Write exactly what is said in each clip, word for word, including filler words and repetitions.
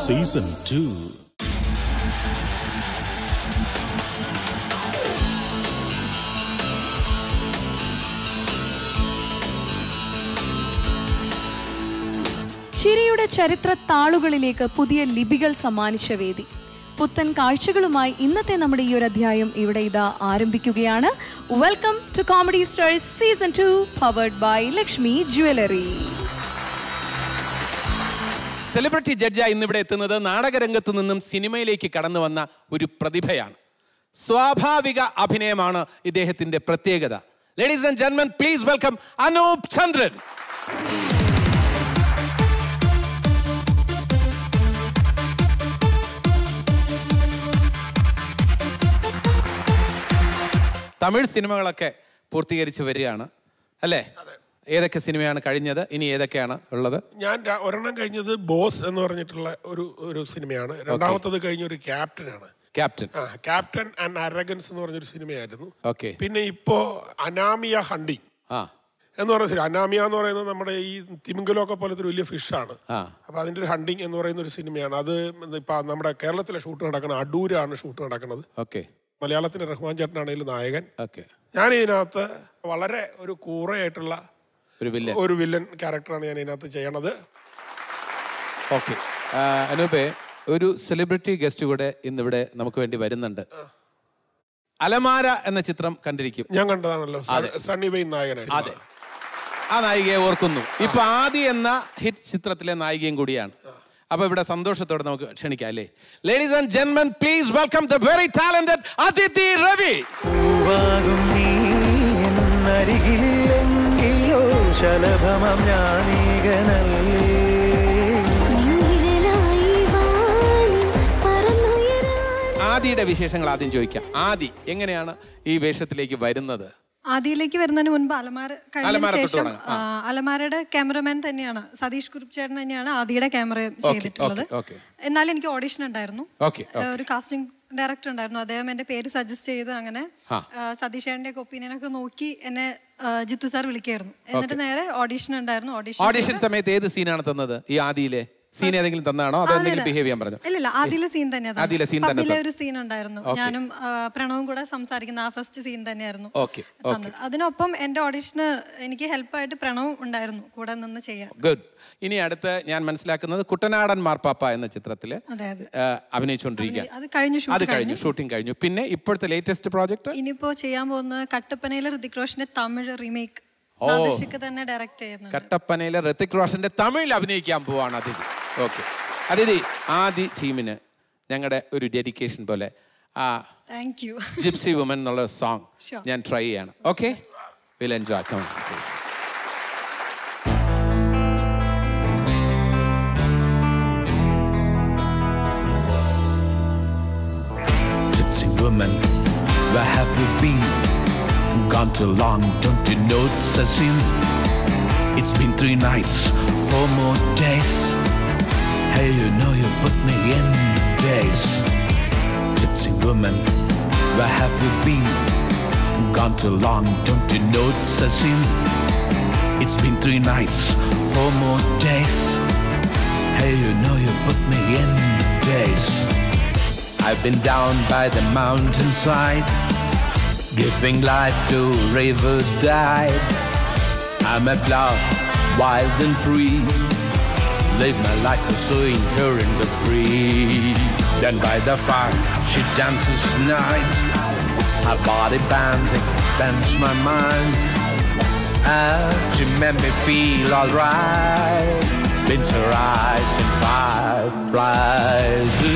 Season two. ചിരിയുടെ ചരിത്ര താളുകളിലേക്ക് പുതിയ ലിപികൾ സമ്മാനിച്ച വേദി. പുത്തൻ കാഴ്ചകളുമായി ഇന്നത്തെ നമ്മുടെ ഈ ഒരു അധ്യായം ഇവിടെ ഇതാ ആരംഭിക്കുകയാണ്. Welcome to comedy stars season two, powered by Lakshmi jewellery. Celebrity ജഡ്ജായി ഇന്നിവിടെ എത്തുന്നത് നാടകരംഗത്ത് നിന്നും സിനിമയിലേക്ക് കടന്നു വന്ന ഒരു പ്രതിഭയാണ്. സ്വാഭാവിക അഭിനയമാണ് ഇദ്ദേഹത്തിന്റെ പ്രത്യേകത. Ladies and gentlemen, please welcome Anoop Chandran. Tamil സിനിമകളൊക്കെ പൂർത്തീകരിച്ച് വരികയാണ് അല്ലേ? ഏതൊക്കെ സിനിമയാണ് കഴിഞ്ഞത്, ഇനി ഏതൊക്കെയാണ് ഉള്ളത്? ഞാൻ ഒരെണ്ണം കഴിഞ്ഞത് ബോസ് എന്ന് പറഞ്ഞിട്ടുള്ള ഒരു ഒരു സിനിമയാണ്. രണ്ടാമത്തത് കഴിഞ്ഞ ഒരു ക്യാപ്റ്റനാണ്. ക്യാപ്റ്റൻ ആ ക്യാപ്റ്റൻ ആൻഡ് അരഗൻസ് എന്ന് പറഞ്ഞൊരു സിനിമയായിരുന്നു. ഓക്കെ. പിന്നെ ഇപ്പോ അനാമിയ ഹണ്ടിങ് ആ എന്ന് പറഞ്ഞ സിനിമ. അനാമിയ എന്ന് പറയുന്നത് നമ്മുടെ ഈ തിമിംഗലമൊക്കെ പോലത്തെ ഒരു വലിയ ഫിഷാണ്. അപ്പൊ അതിന്റെ ഒരു ഹണ്ടിങ് എന്ന് പറയുന്ന ഒരു സിനിമയാണ്. അത് ഇപ്പൊ നമ്മുടെ കേരളത്തിലെ ഷൂട്ട് നടക്കുന്നത് അടൂരാണ് ഷൂട്ട് നടക്കുന്നത്. ഓക്കെ. മലയാളത്തിന് റഹ്മാൻ ചേട്ടനാണെങ്കിലും നായകൻ. ഓക്കെ. ഞാൻ ഇതിനകത്ത് വളരെ ഒരു കൂറയായിട്ടുള്ള ഒരു വില്ലൻ ഒരു വില്ലൻ ക്യാരക്ടറാണ് ഞാൻ ഇതിനകത്ത് ചെയ്യണത്. ഓക്കെ. അനൂപേ, ഒരു സെലിബ്രിറ്റി ഗസ്റ്റ് കൂടെ ഇന്നിവിടെ നമുക്ക് വേണ്ടി വരുന്നുണ്ട്. അലമാര എന്ന ചിത്രം കണ്ടിരിക്കും. ഞാൻ കണ്ടതാണല്ലോ, സണ്ണി വെയിൻ നായകനായിരുന്നു. അതെ, ആ നായികയെ ഓർക്കുന്നു. ഇപ്പൊ ആദി എന്ന ഹിറ്റ് ചിത്രത്തിലെ നായികയും കൂടിയാണ്. അപ്പൊ ഇവിടെ സന്തോഷത്തോടെ നമുക്ക് ക്ഷണിക്കാം അല്ലേ? Ladies and gentlemen, please welcome the very talented Athithi Ravi. ആദിയുടെ വിശേഷങ്ങൾ ആദ്യം ചോദിക്കാം. ആദി എങ്ങനെയാണ് ഈ വേഷത്തിലേക്ക് വരുന്നത്? ആദിയിലേക്ക് വരുന്നതിന് മുൻപ് അലമാര കഴിഞ്ഞ ശേഷം അലമാരയുടെ ക്യാമറമാൻ തന്നെയാണ് സതീഷ് കുറുപ്പ് ചേട്ടൻ തന്നെയാണ് ആദിയുടെ ക്യാമറ ചെയ്തിട്ടുള്ളത്. എന്നാലും എനിക്ക് ഓഡിഷൻ ഉണ്ടായിരുന്നു. ഒരു കാസ്റ്റിംഗ് ഡയറക്ടർ ഉണ്ടായിരുന്നു. അദ്ദേഹം എന്റെ പേര് സജസ്റ്റ് ചെയ്ത് അങ്ങനെ സതീഷ് ചേട്ടന്റെ ഒക്കെ ഒപ്പീനിയൻ ഒക്കെ നോക്കി എന്നെ ജിത്തു സാർ വിളിക്കായിരുന്നു. എന്നിട്ട് നേരെ ഓഡിഷൻ ഉണ്ടായിരുന്നു. ഓഡിഷൻ ഓഡിഷൻ സമയത്ത് ഏത് സീനാണ് തന്നത്? ഈ ആദിയിലെ സീൻ ഏതെങ്കിലും തന്നാണോ അതോ എന്തെങ്കിലും ബിഹേവ് ചെയ്യാൻ പറഞ്ഞു? ഇല്ല, ആദിയിലെ സീൻ തന്നെയാണ്. അതിലെ ഒരു സീൻ ഉണ്ടായിരുന്നു. ഞാനും പ്രണവും കൂടെ സംസാരിക്കുന്ന ആ ഫസ്റ്റ് സീൻ തന്നെയായിരുന്നു തന്നത്. അതിനൊപ്പം എന്റെ ഓഡിഷന് എനിക്ക് ഹെൽപ്പായിട്ട് പ്രണവും ഉണ്ടായിരുന്നു കൂടെ നിന്ന് ചെയ്യാൻ. ഗുഡ്. ഇനി അടുത്ത് ഞാൻ മനസ്സിലാക്കുന്നത് കുട്ടനാടൻ മാർപ്പാപ്പ എന്ന ചിത്രത്തില് അഭിനയിച്ചുകൊണ്ടിരിക്കുക. അത് കഴിഞ്ഞു, അത് കഴിഞ്ഞു, ഷൂട്ടിംഗ് കഴിഞ്ഞു. പിന്നെ ഇപ്പോഴത്തെ ലേറ്റസ്റ്റ് പ്രോജക്ട് ഇനിയിപ്പോ ചെയ്യാൻ പോകുന്ന കട്ടപ്പനയിലെ ഋതിക് റോഷന്റെ തമിഴ് റീമേക്ക്. കട്ടപ്പനയിലെ ഋതിക് റോഷന്റെ തമിഴിൽ അഭിനയിക്കാൻ പോവാണ് അതിഥി. ഓക്കെ. അതിഥി, ആദി ടീമിന് ഞങ്ങളുടെ ഒരു ഡെഡിക്കേഷൻ പോലെ ആ ജിപ്സി വുമൻ എന്നുള്ള സോങ് ഞാൻ ട്രൈ ചെയ്യാണ്. Okay, will enjoy. Come on please. Gypsy woman, where have you been? Gone too long, don't you know it's a sin? It's been three nights, four more days. Hey, you know you put me in days. Gypsy woman, where have you been? Gone too long, don't you know it's a sin? It's been three nights, four more days. Hey, you know you put me in days. I've been down by the mountainside, giving life to river dive. I'm a flower, wild and free. Live my life pursuing her in the breeze. Then by the fire, she dances night. Her body bending bends my mind. Ah, she made me feel alright. Blinds her eyes and fireflies.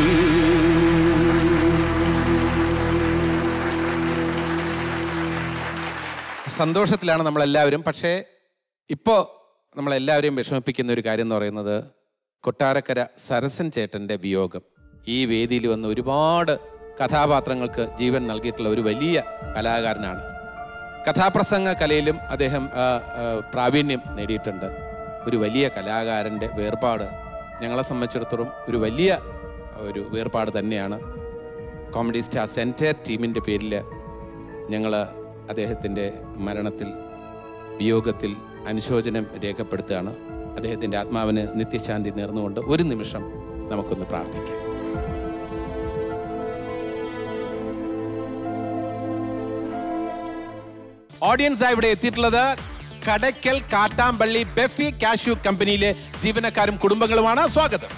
സന്തോഷത്തിലാണ് നമ്മളെല്ലാവരും. പക്ഷേ ഇപ്പോൾ നമ്മളെല്ലാവരെയും വിഷമിപ്പിക്കുന്ന ഒരു കാര്യം എന്ന് പറയുന്നത് കൊട്ടാരക്കര സരസൻ ചേട്ടൻ്റെ വിയോഗം. ഈ വേദിയിൽ വന്ന് ഒരുപാട് കഥാപാത്രങ്ങൾക്ക് ജീവൻ നൽകിയിട്ടുള്ള ഒരു വലിയ കലാകാരനാണ്. കഥാപ്രസംഗ കലയിലും അദ്ദേഹം പ്രാവീണ്യം നേടിയിട്ടുണ്ട്. ഒരു വലിയ കലാകാരൻ്റെ വേർപാട് ഞങ്ങളെ സംബന്ധിച്ചിടത്തോളം ഒരു വലിയ ഒരു വേർപാട് തന്നെയാണ്. കോമഡി സ്റ്റാർ സെൻറ്റർ ടീമിൻ്റെ പേരിൽ ഞങ്ങൾ അദ്ദേഹത്തിൻ്റെ മരണത്തിൽ വിയോഗത്തിൽ അനുശോചനം രേഖപ്പെടുത്തുകയാണ്. അദ്ദേഹത്തിൻ്റെ ആത്മാവിന് നിത്യശാന്തി നേർന്നുകൊണ്ട് ഒരു നിമിഷം നമുക്കൊന്ന് പ്രാർത്ഥിക്കാം. ഓഡിയൻസ് ആയി ഇവിടെ എത്തിയിട്ടുള്ളത് കടയ്ക്കൽ കാട്ടാമ്പള്ളി ബെഫി കാഷ്യൂ കമ്പനിയിലെ ജീവനക്കാരും കുടുംബങ്ങളുമാണ്. സ്വാഗതം.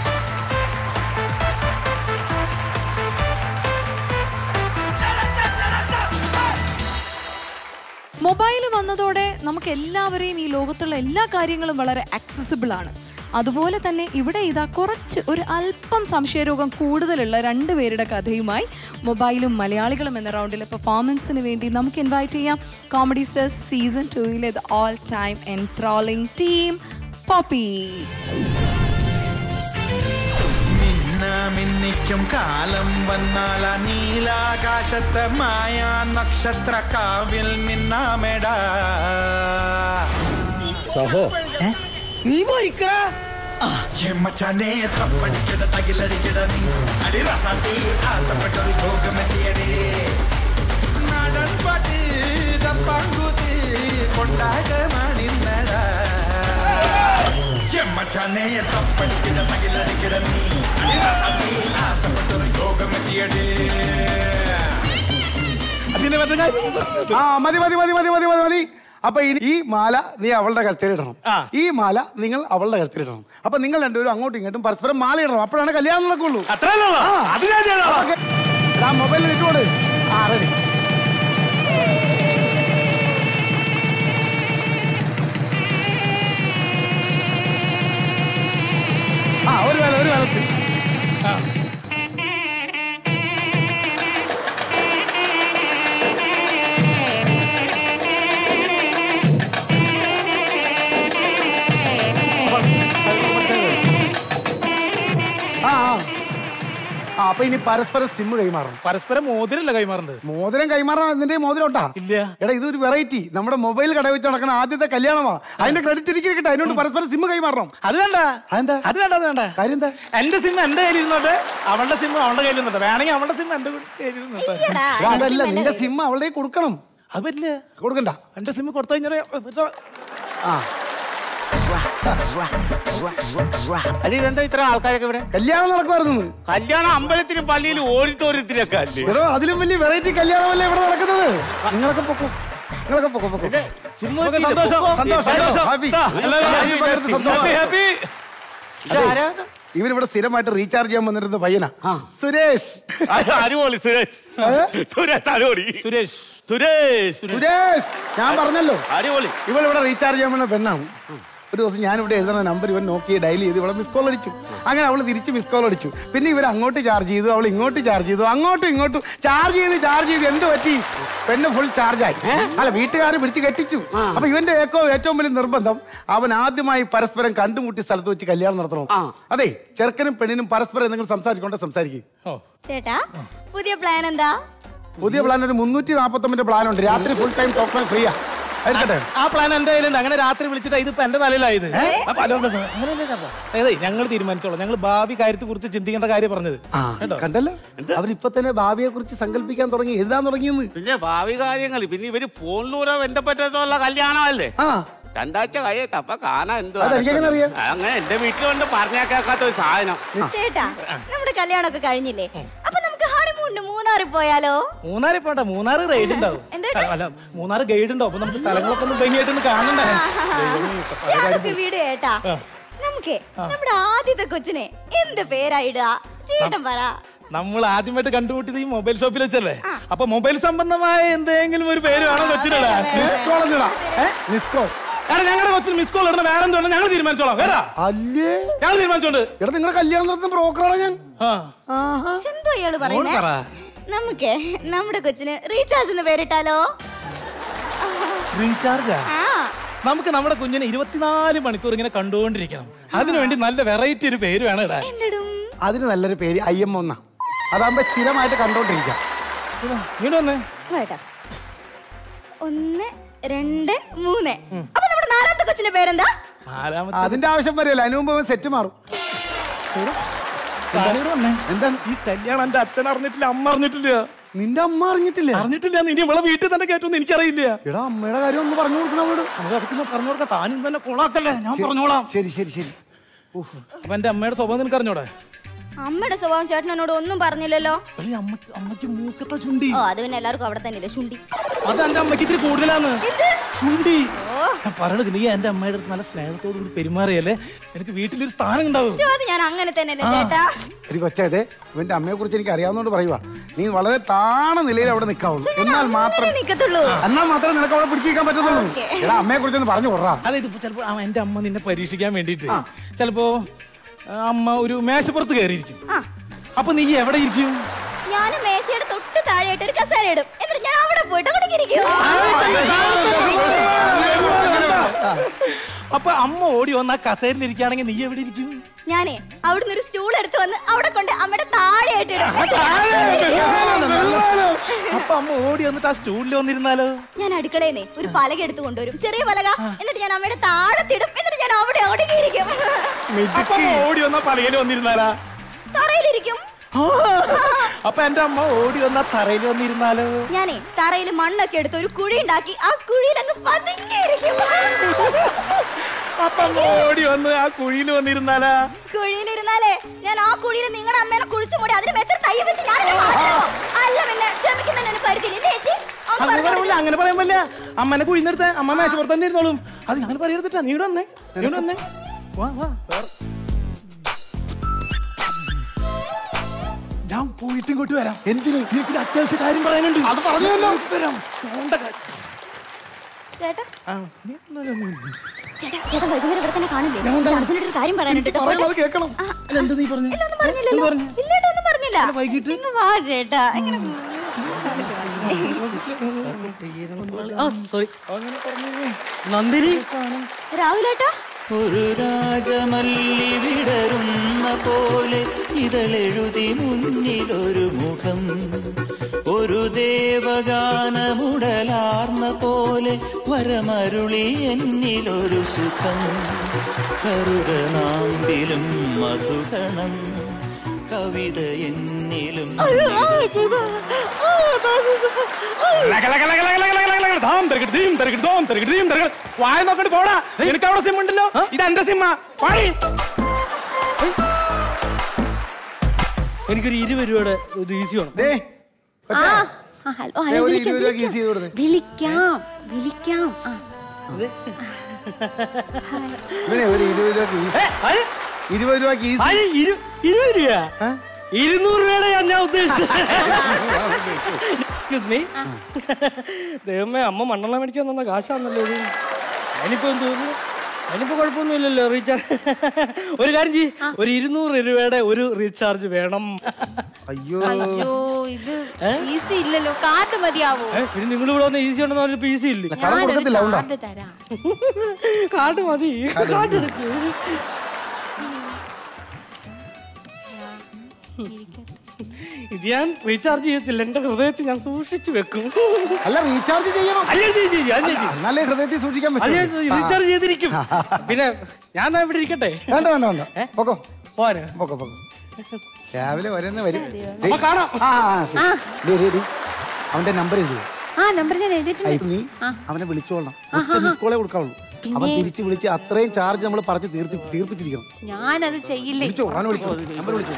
മൊബൈൽ വന്നതോടെ നമുക്ക് എല്ലാവരെയും ഈ ലോകത്തുള്ള എല്ലാ കാര്യങ്ങളും വളരെ ആക്സസിബിൾ ആണ്. അതുപോലെ തന്നെ ഇവിടെ ഇതാ കുറച്ച് ഒരു അല്പം സംശയരോഗം കൂടുതലുള്ള രണ്ടുപേരുടെ കഥയുമായി മൊബൈലും മലയാളികളും എന്ന റൗണ്ടിലെ പെർഫോമൻസിന് വേണ്ടി നമുക്ക് ഇൻവൈറ്റ് ചെയ്യാം കോമഡി സ്റ്റാർസ് സീസൺ ടൂയിലെ the all time enthralling team Poppy. മിന്നിക്കും കാലം വന്നാൽ നീലാകാശത്തെ മായാ നക്ഷത്ര കാവിൽ മിന്നാമെടാ. സഹോ നീ പോരിക്കടാ. മച്ചാനെ തപ്പടിക്കട തകിലടിക്കട നീ അടിറസാത്തി ആസപ്പെട്ടൊരു ഭോഗമെത്തിയടേ. നാടൻ പാട്ട് തപ്പാങ്കൂത്ത് കൊണ്ടാകമാണിന്നടാ. മച്ചാനെ തപ്പടിക്കട തകിലടിക്കട നീ അടിറസാത്തി ആസപ്പെട്ടൊരു ഭോഗമെത്തിയടേ. ആ മതി മതി മതി മതി മതി മതി മതി. അപ്പൊ ഇനി ഈ മാല നീ അവളുടെ കഴുത്തിലിടണം, ഈ മാല നിങ്ങൾ അവളുടെ കഴുത്തിലിടണം. അപ്പൊ നിങ്ങൾ രണ്ടുപേരും അങ്ങോട്ടും ഇങ്ങോട്ടും പരസ്പരം മാല ഇടണം. അപ്പോഴാണ് കല്യാണം നടക്കുള്ളൂ. മൊബൈലിൽ ഇട്ടോട്. ആ റെഡി. ആ ഒരു വേല ഒരു വേലത്തിൽ ആ ആ അപ്പൊ ഇനി പരസ്പരം സിമ്മ് കൈമാറണം. പരസ്പരം മോതിരല്ല കൈമാറേണ്ടത്. മോതിരം കൈമാറാൻ നിന്റെ മോതിരം ഉണ്ടാ? ഇല്ല. എടാ ഇതൊരു വെറൈറ്റി. നമ്മുടെ മൊബൈൽ കട വെച്ച് നടക്കുന്ന ആദ്യത്തെ കല്യാണമാ. അതിന്റെ ക്രെഡിറ്റ് ഇരിക്കട്ടെ. അതിനോട് പരസ്പരം സിമ്മ് കൈമാറണം. അത് വേണ്ട. അതെന്താ? അത് വേണ്ട. അത് വേണ്ട. കാര്യം എന്താ? എന്റെ സിം എന്റെ കയ്യിൽ ഇരുന്നോട്ടെ, അവളുടെ സിം അവളുടെ കയ്യിൽ ഇരുന്നോട്ടെ. വേണമെങ്കിൽ അവളുടെ സിം എന്റെ കയ്യിൽ ഇരുന്നോട്ടെ. അതല്ല, നിന്റെ സിമ്മ് അവളുടെ കൊടുക്കണം. അത് പറ്റില്ല. കൊടുക്കണ്ട. എന്റെ സിം കൊടുത്തു കഴിഞ്ഞാൽ ആ അല്ല ഇതെന്താ ഇത്ര ആൾക്കാരൊക്കെ ഇവിടെ? കല്യാണം നടക്കുമായിരുന്നു. കല്യാണം അമ്പലത്തിലും പള്ളിയിലും ഓഡിറ്റോറിയത്തിലൊക്കെ അല്ലേ? എടോ അതിലും വലിയ വെറൈറ്റി കല്യാണമല്ലേ ഇവിടെ നടക്കുന്നത്. നിങ്ങളൊക്കെ പൊക്കോ, നിങ്ങളൊക്കെ പൊക്കോ പൊക്കോ. ഇവരിവിടെ സ്ഥിരമായിട്ട് റീചാർജ് ചെയ്യാൻ വന്നിരുന്ന പയ്യനാ സുരേഷ്. അടിപൊളി സുരേഷ്. സുരേഷ് അടിപൊളി. സുരേഷ് സുരേഷ് സുരേഷ് ഞാൻ പറഞ്ഞല്ലോ അടിപൊളി. ഇവളിവിടെ റീചാർജ് ചെയ്യാൻ വന്ന പെണ്ണാണ്. ഒരു ദിവസം ഞാനിവിടെ എഴുതുന്ന നമ്പർ ഇവൻ നോക്കി ഡയൽ ചെയ്ത് ഇവിടെ മിസ് കോൾ അടിച്ചു. അങ്ങനെ അവൾ തിരിച്ച് മിസ് കോൾ അടിച്ചു. പിന്നെ ഇവർ അങ്ങോട്ട് ചാർജ് ചെയ്തു, അവൾ ഇങ്ങോട്ട് ചാർജ് ചെയ്തു, അങ്ങോട്ടും ഇങ്ങോട്ടും ചാർജ് ചെയ്ത് ചാർജ് ചെയ്ത് എന്ത് പറ്റി? പെണ്ണ് ഫുൾ ചാർജായി. അല്ല വീട്ടുകാർ പിടിച്ച് കെട്ടിച്ചു. അപ്പൊ ഇവന്റെ ഏക്കോ ഏറ്റവും വലിയ നിർബന്ധം അവൻ ആദ്യമായി പരസ്പരം കണ്ടുമുട്ടിയ സ്ഥലത്ത് വെച്ച് കല്യാണം നടത്തണം. അതെ, ചെറുക്കനും പെണ്ണിനും പരസ്പരം എന്തെങ്കിലും സംസാരിക്കൊണ്ട് സംസാരിക്കും. ചേട്ടാ പുതിയ പ്ലാൻ എന്താ? പുതിയ പ്ലാൻ ഒരു മുന്നൂറ്റി നാപ്പത്തൊമ്പതിന്റെ പ്ലാൻ ഉണ്ട്. രാത്രി ഫുൾ ടൈം ടോക്ക് ഫ്രീയാ. ആ പ്ലാൻ എന്റെ കയ്യിലുണ്ട്. അങ്ങനെ രാത്രി വിളിച്ചിട്ട് ഇതിപ്പോ എന്റെ തലയിലായത്. അതെ ഞങ്ങൾ തീരുമാനിച്ചോളാം. ഞങ്ങൾ ഭാവി കാര്യത്തെ കുറിച്ച് ചിന്തിക്കേണ്ട കാര്യം പറഞ്ഞത് കണ്ടല്ലോ. അവരിപ്പൊ തന്നെ ഭാവിയെ കുറിച്ച് സങ്കല്പിക്കാൻ തുടങ്ങി, എഴുതാൻ തുടങ്ങിയെന്ന്. പിന്നെ ഭാവി കാര്യങ്ങൾ പിന്നെ ഇവര് ഫോണിലൂടെ ബന്ധപ്പെട്ടുള്ള കല്യാണമല്ലേ? രണ്ടാഴ്ച കഴിയത്ത അപ്പൊ കാണാൻ എന്തോ അങ്ങനെ എന്റെ വീട്ടിൽ കൊണ്ട് പറഞ്ഞാ കേൾക്കാത്ത ഒരു സാധനം. ചേട്ടാ നമ്മുടെ കല്യാണമൊക്കെ കഴിഞ്ഞില്ലേ, അപ്പൊ നമുക്ക് ഹണിമൂണിന് മൂന്നാറിൽ പോയാലോ? മൂന്നാറിൽ പോണ്ട, മൂന്നാറ് റൈഡ് ഉണ്ടാവും. അല്ല മൂന്നാറ് ഗൈഡ് ഉണ്ടാവും. അപ്പൊ നമുക്ക് സ്ഥലങ്ങളൊക്കെ ഒന്ന് ഭംഗിയായിട്ടൊന്ന് കാണണ്ടേ. അതൊക്കെ വീട് ചേട്ടാ. നമുക്ക് നമ്മുടെ ആദ്യത്തെ കൊച്ചിനെ എന്ത് പേരായിടുക ചേട്ടൻ പറ. നമ്മൾ ആദ്യമായിട്ട് കണ്ടുമുട്ടിയത് ഈ മൊബൈൽ ഷോപ്പിൽ വെച്ചല്ലേ. അപ്പൊ മൊബൈൽ സംബന്ധമായ എന്തെങ്കിലും ഒരു പേര് വേണം കൊച്ചിനിടാ. ഞങ്ങളുടെ കൊച്ചിന് മിസ് കോൾ ഇടുന്ന വേറെ എന്തോ ഞങ്ങൾ തീരുമാനിച്ചോളാം. അല്ലേ ഞങ്ങൾ തീരുമാനിച്ചോണ്ട് എടാ നിങ്ങളുടെ കല്യാണം നടത്തുന്ന ബ്രോക്കറാണ് ഞാൻ. എന്തോ ഇയാള് പറയുന്നേ? നമുക്ക് നമ്മുടെ കൊച്ചിന് റീചാർജ് എന്ന് പേരിട്ടാലോ? റീചാർജാ? നമുക്ക് നമ്മുടെ കുഞ്ഞിനെ ഇരുപത്തിനാല് മണിക്കൂർ ഇങ്ങനെ കണ്ടുകൊണ്ടിരിക്കണം. അതിനുവേണ്ടി നല്ല വെറൈറ്റി ഒരു പേര് വേണം ഇടാൻ. അതിന് നല്ലൊരു പേര് ഐ എം ഒന്നാ. അതാകുമ്പോ സ്ഥിരമായിട്ട് കണ്ടോണ്ടിരിക്കാം. ഒന്ന് രണ്ട് മൂന്ന്. അപ്പൊ നമ്മുടെ നാലാമത്തെ കൊച്ചിന്റെ പേരെന്താ? അതിന്റെ ആവശ്യം വരില്ല. അതിന് മുമ്പ് സെറ്റ് മാറും. എന്താണ് ഈ കല്യാണം? എന്റെ അച്ഛൻ അറിഞ്ഞിട്ടില്ല, അമ്മ അറിഞ്ഞിട്ടില്ല. നിന്റെ അമ്മ അറിഞ്ഞിട്ടില്ല? അറിഞ്ഞിട്ടില്ല. ഇനി നമ്മളെ വീട്ടിൽ തന്നെ കേട്ടൊന്നും എനിക്കറിയില്ല. എടാ അമ്മയുടെ കാര്യം ഒന്ന് പറഞ്ഞു കൊടുക്കണം. പറഞ്ഞു കൊടുക്കാം. താനും തന്നെ കൊളാക്കല്ലേ. ഞാൻ പറഞ്ഞോളാം. ശരി ശരി ശരി. അപ്പൊ എന്റെ അമ്മയുടെ സ്വഭാവം നിനക്ക് അറിഞ്ഞോടെ? അമ്മയുടെ സ്വഭാവം ചേട്ടൻ എന്നോട് ഒന്നും പറഞ്ഞില്ലല്ലോ. അമ്മക്ക് മൂക്കത്ത ചുണ്ടി. ഓ അത് പിന്നെ എല്ലാവർക്കും അവിടെ തന്നെ ചുണ്ടി. അത് എന്റെ അമ്മക്ക് ഇത്തിരി കൂടുതലാണ് ചുണ്ടി. ഞാൻ പറയണത് നീ എന്റെ അമ്മയുടെ അടുത്ത് നല്ല സ്നേഹത്തോടു കൂടി പെരുമാറിയല്ലേ എനിക്ക് വീട്ടിലൊരു സ്ഥാനം ഉണ്ടാവും. ഞാൻ അങ്ങനെ തന്നെയല്ലേ ചേട്ടാ. ഒരു കൊച്ചേ, ഇവന്റെ അമ്മയെ കുറിച്ച് എനിക്ക് അറിയാവുന്നോണ്ട് പറയുവാ, നീ വളരെ താണ നിലയിൽ അവിടെ നിൽക്കാവുള്ളൂ. എന്നാൽ മാത്രം എന്നാൽ മാത്രമേ നിനക്ക് അവിടെ പിടിച്ചിരിക്കാൻ പറ്റത്തുള്ളൂ. എടാ അമ്മയെ കുറിച്ചൊന്ന് പറഞ്ഞു കൊടുറാ. അതായത് ചിലപ്പോ എന്റെ അമ്മ നിന്നെ പരീക്ഷിക്കാൻ വേണ്ടിട്ട് ചിലപ്പോ അമ്മ ഒരു മേശപ്പുറത്ത് കയറിയിരിക്കും. അപ്പൊ നീ എവിടെ ഇരിക്കും? ഞാൻ മേശയുടെ തൊട്ട് താഴെയായിട്ട് ഒരു കസേര ഇടും. എന്നിട്ട് ഞാൻ അവിടെ പോയിട്ട് അവിടെ ഇരിക്കും. അപ്പൊ അമ്മ ഓടി വന്ന് ആ കസേരയിൽ ഇരിക്കുകയാണെങ്കിൽ നീ എവിടെ ഇരിക്കും? ഞാനേ അവിടുന്ന് ഒരു സ്റ്റൂൾ എടുത്ത് വന്ന് അവിടെ കൊണ്ട് അമ്മയുടെ താഴെയായിട്ട് ഇടും. അപ്പൊ അമ്മ ഓടി വന്നിട്ട് ആ സ്റ്റൂളിൽ വന്നിരുന്നാലോ? ഞാൻ അടുക്കളേന്നേ ഒരു പലക എടുത്ത് കൊണ്ടുവരും, ചെറിയ പലക. എന്നിട്ട് ഞാൻ അമ്മയുടെ താഴത്തിടും. എന്നിട്ട് ഞാൻ അവിടെ ഒടുങ്ങിയിരിക്കും. ഓടി വന്ന പലകയിൽ വന്നിരുന്നാലാ? തറയിലിരിക്കും. അപ്പൊ എന്റെ അമ്മ ഓടി വന്ന തറയിൽ വന്നിരുന്നാലോ? ഞാനേ തറയിൽ മണ്ണൊക്കെ എടുത്ത് ഒരു കുഴി ഉണ്ടാക്കി ആ കുഴിയിൽ അങ്ങ് പതുങ്ങിയിരിക്കും. അപ്പൊ ഓടി വന്ന് ആ കുഴിയിൽ വന്നിരുന്നാലാ? കുഴിയിലിരുന്നാലേ ഞാൻ ആ കുഴിയിൽ നിങ്ങളുടെ അമ്മേനെ കുഴിച്ചു മൂടി അതിന് മെത്ര തൈ വെച്ച് ഞാൻ അല്ല പിന്നെ ക്ഷമിക്കുന്നതിന് പരിധിയില്ലേ ചേച്ചി? അങ്ങനെ പറയാൻ പറ്റില്ല. അമ്മനെ കുഴിന്നെടുത്ത അമ്മ മേശപ്പുറത്ത് തന്നെ ഇരുന്നോളും. അത് അങ്ങനെ പറയരുതിട്ടാ. നീ ഇവിടെ വന്നേ, നീ ഇവിടെ വന്നേ. വാ വാ. ഞാൻ പോയിട്ട് ഇങ്ങോട്ട് വരാം. എന്തിന്? എനിക്കൊരു അത്യാവശ്യ കാര്യം പറയാനുണ്ട്. അത് പറഞ്ഞല്ലോ. വരാം. ചേട്ടാ ചേട്ടാ ചേട്ടാ വൈകുന്നേരം ഇവിടെ തന്നെ കാണില്ലേ? അർജുനൊരു കാര്യം പറയാനുണ്ട്. കേൾക്കണം. എന്താ നീ പറഞ്ഞു? ഒന്നും പറഞ്ഞില്ല. വൈകിട്ട് വാ ചേട്ടാ. നന്ദിനി രാഹുലേട്ടാ. ഒരു രാജമല്ലി വിടരുന്ന പോലെ ഇതളെഴുതി മുന്നിലൊരു മുഖം, ഒരു ദേവഗാനമുടലാർന്ന പോലെ വരമരുളി എന്നിലൊരു സുഖം, കറുകനാമ്പിലും മധുകണം കവിത എന്നിലും. വായ നോക്കിട്ട് പോടാ. എനിക്ക് അവിടെ സിം ഉണ്ടല്ലോ. ഇത് എന്റെ സിമ്മാ. എനിക്കൊരു ഇരുപത് രൂപയുടെ ഇത് ഈസി വേണം. വിളിക്കാം വിളിക്കാം. ഇരുപത് രൂപ ഇരുപത് രൂപ ഇരുന്നൂറ് രൂപയുടെ ഞാൻ ഉദ്ദേശിച്ചത്. ദൈവമേ, അമ്മ മണ്ണെണ്ണ മേടിക്കാൻ തന്ന കാശാന്നല്ലോ. അതിനിപ്പോ എന്ത് തോന്നുന്നു? അതിനിപ്പോ കുഴപ്പമൊന്നുമില്ലല്ലോ. റീചാർജ് ഒരു കാര്യം ചെയ്യ്, ഒരു ഇരുന്നൂറ് രൂപയുടെ ഒരു റീചാർജ് വേണം. അയ്യോ ഇത് ഈസി ഇല്ലല്ലോ, കാർഡ് മതിയാവോ? പിന്നെ നിങ്ങൾ ഇവിടെ വന്ന് ഈസി ഉണ്ടെന്ന് പറഞ്ഞപ്പോ ഈസി ഇല്ല. കാർഡ് മതി. കാർഡ് എടുക്ക്. ഇത് ഞാൻ റീചാർജ് ചെയ്യത്തില്ല. എന്റെ ഹൃദയത്തിൽ ഞാൻ സൂക്ഷിച്ചു വെക്കും. അല്ല റീചാർജ് ചെയ്യണം. നല്ല ഹൃദയത്തിൽ സൂക്ഷിക്കാൻ പറ്റും. റീചാർജ് ചെയ്തിരിക്കും. പിന്നെ ഞാൻ ഇവിടെ ഇരിക്കട്ടെ? വേണ്ട വേണ്ട വേണ്ട പോക്കോ പോരെ പോക്കോ പോക്കോ. രാവിലെ വരുന്ന വരും. കാണാം. അവന്റെ നമ്പർ എഴുതി. ആ നമ്പർ ഞാൻ എഴുതിയിട്ടുണ്ട്. നീ അവനെ വിളിച്ചോളണം. മിസ് കോളേ കൊടുക്കാവുള്ളൂ. അവൻ തിരിച്ച് വിളിച്ച് അത്രയും ചാർജ് നമ്മൾ പറഞ്ഞ് തീർത്തി തീർപ്പിച്ചിരിക്കണം. ഞാനത് ചെയ്യില്ലേ. വിളിച്ചോ അവനെ വിളിച്ചോ. നമ്പർ വിളിച്ചോ.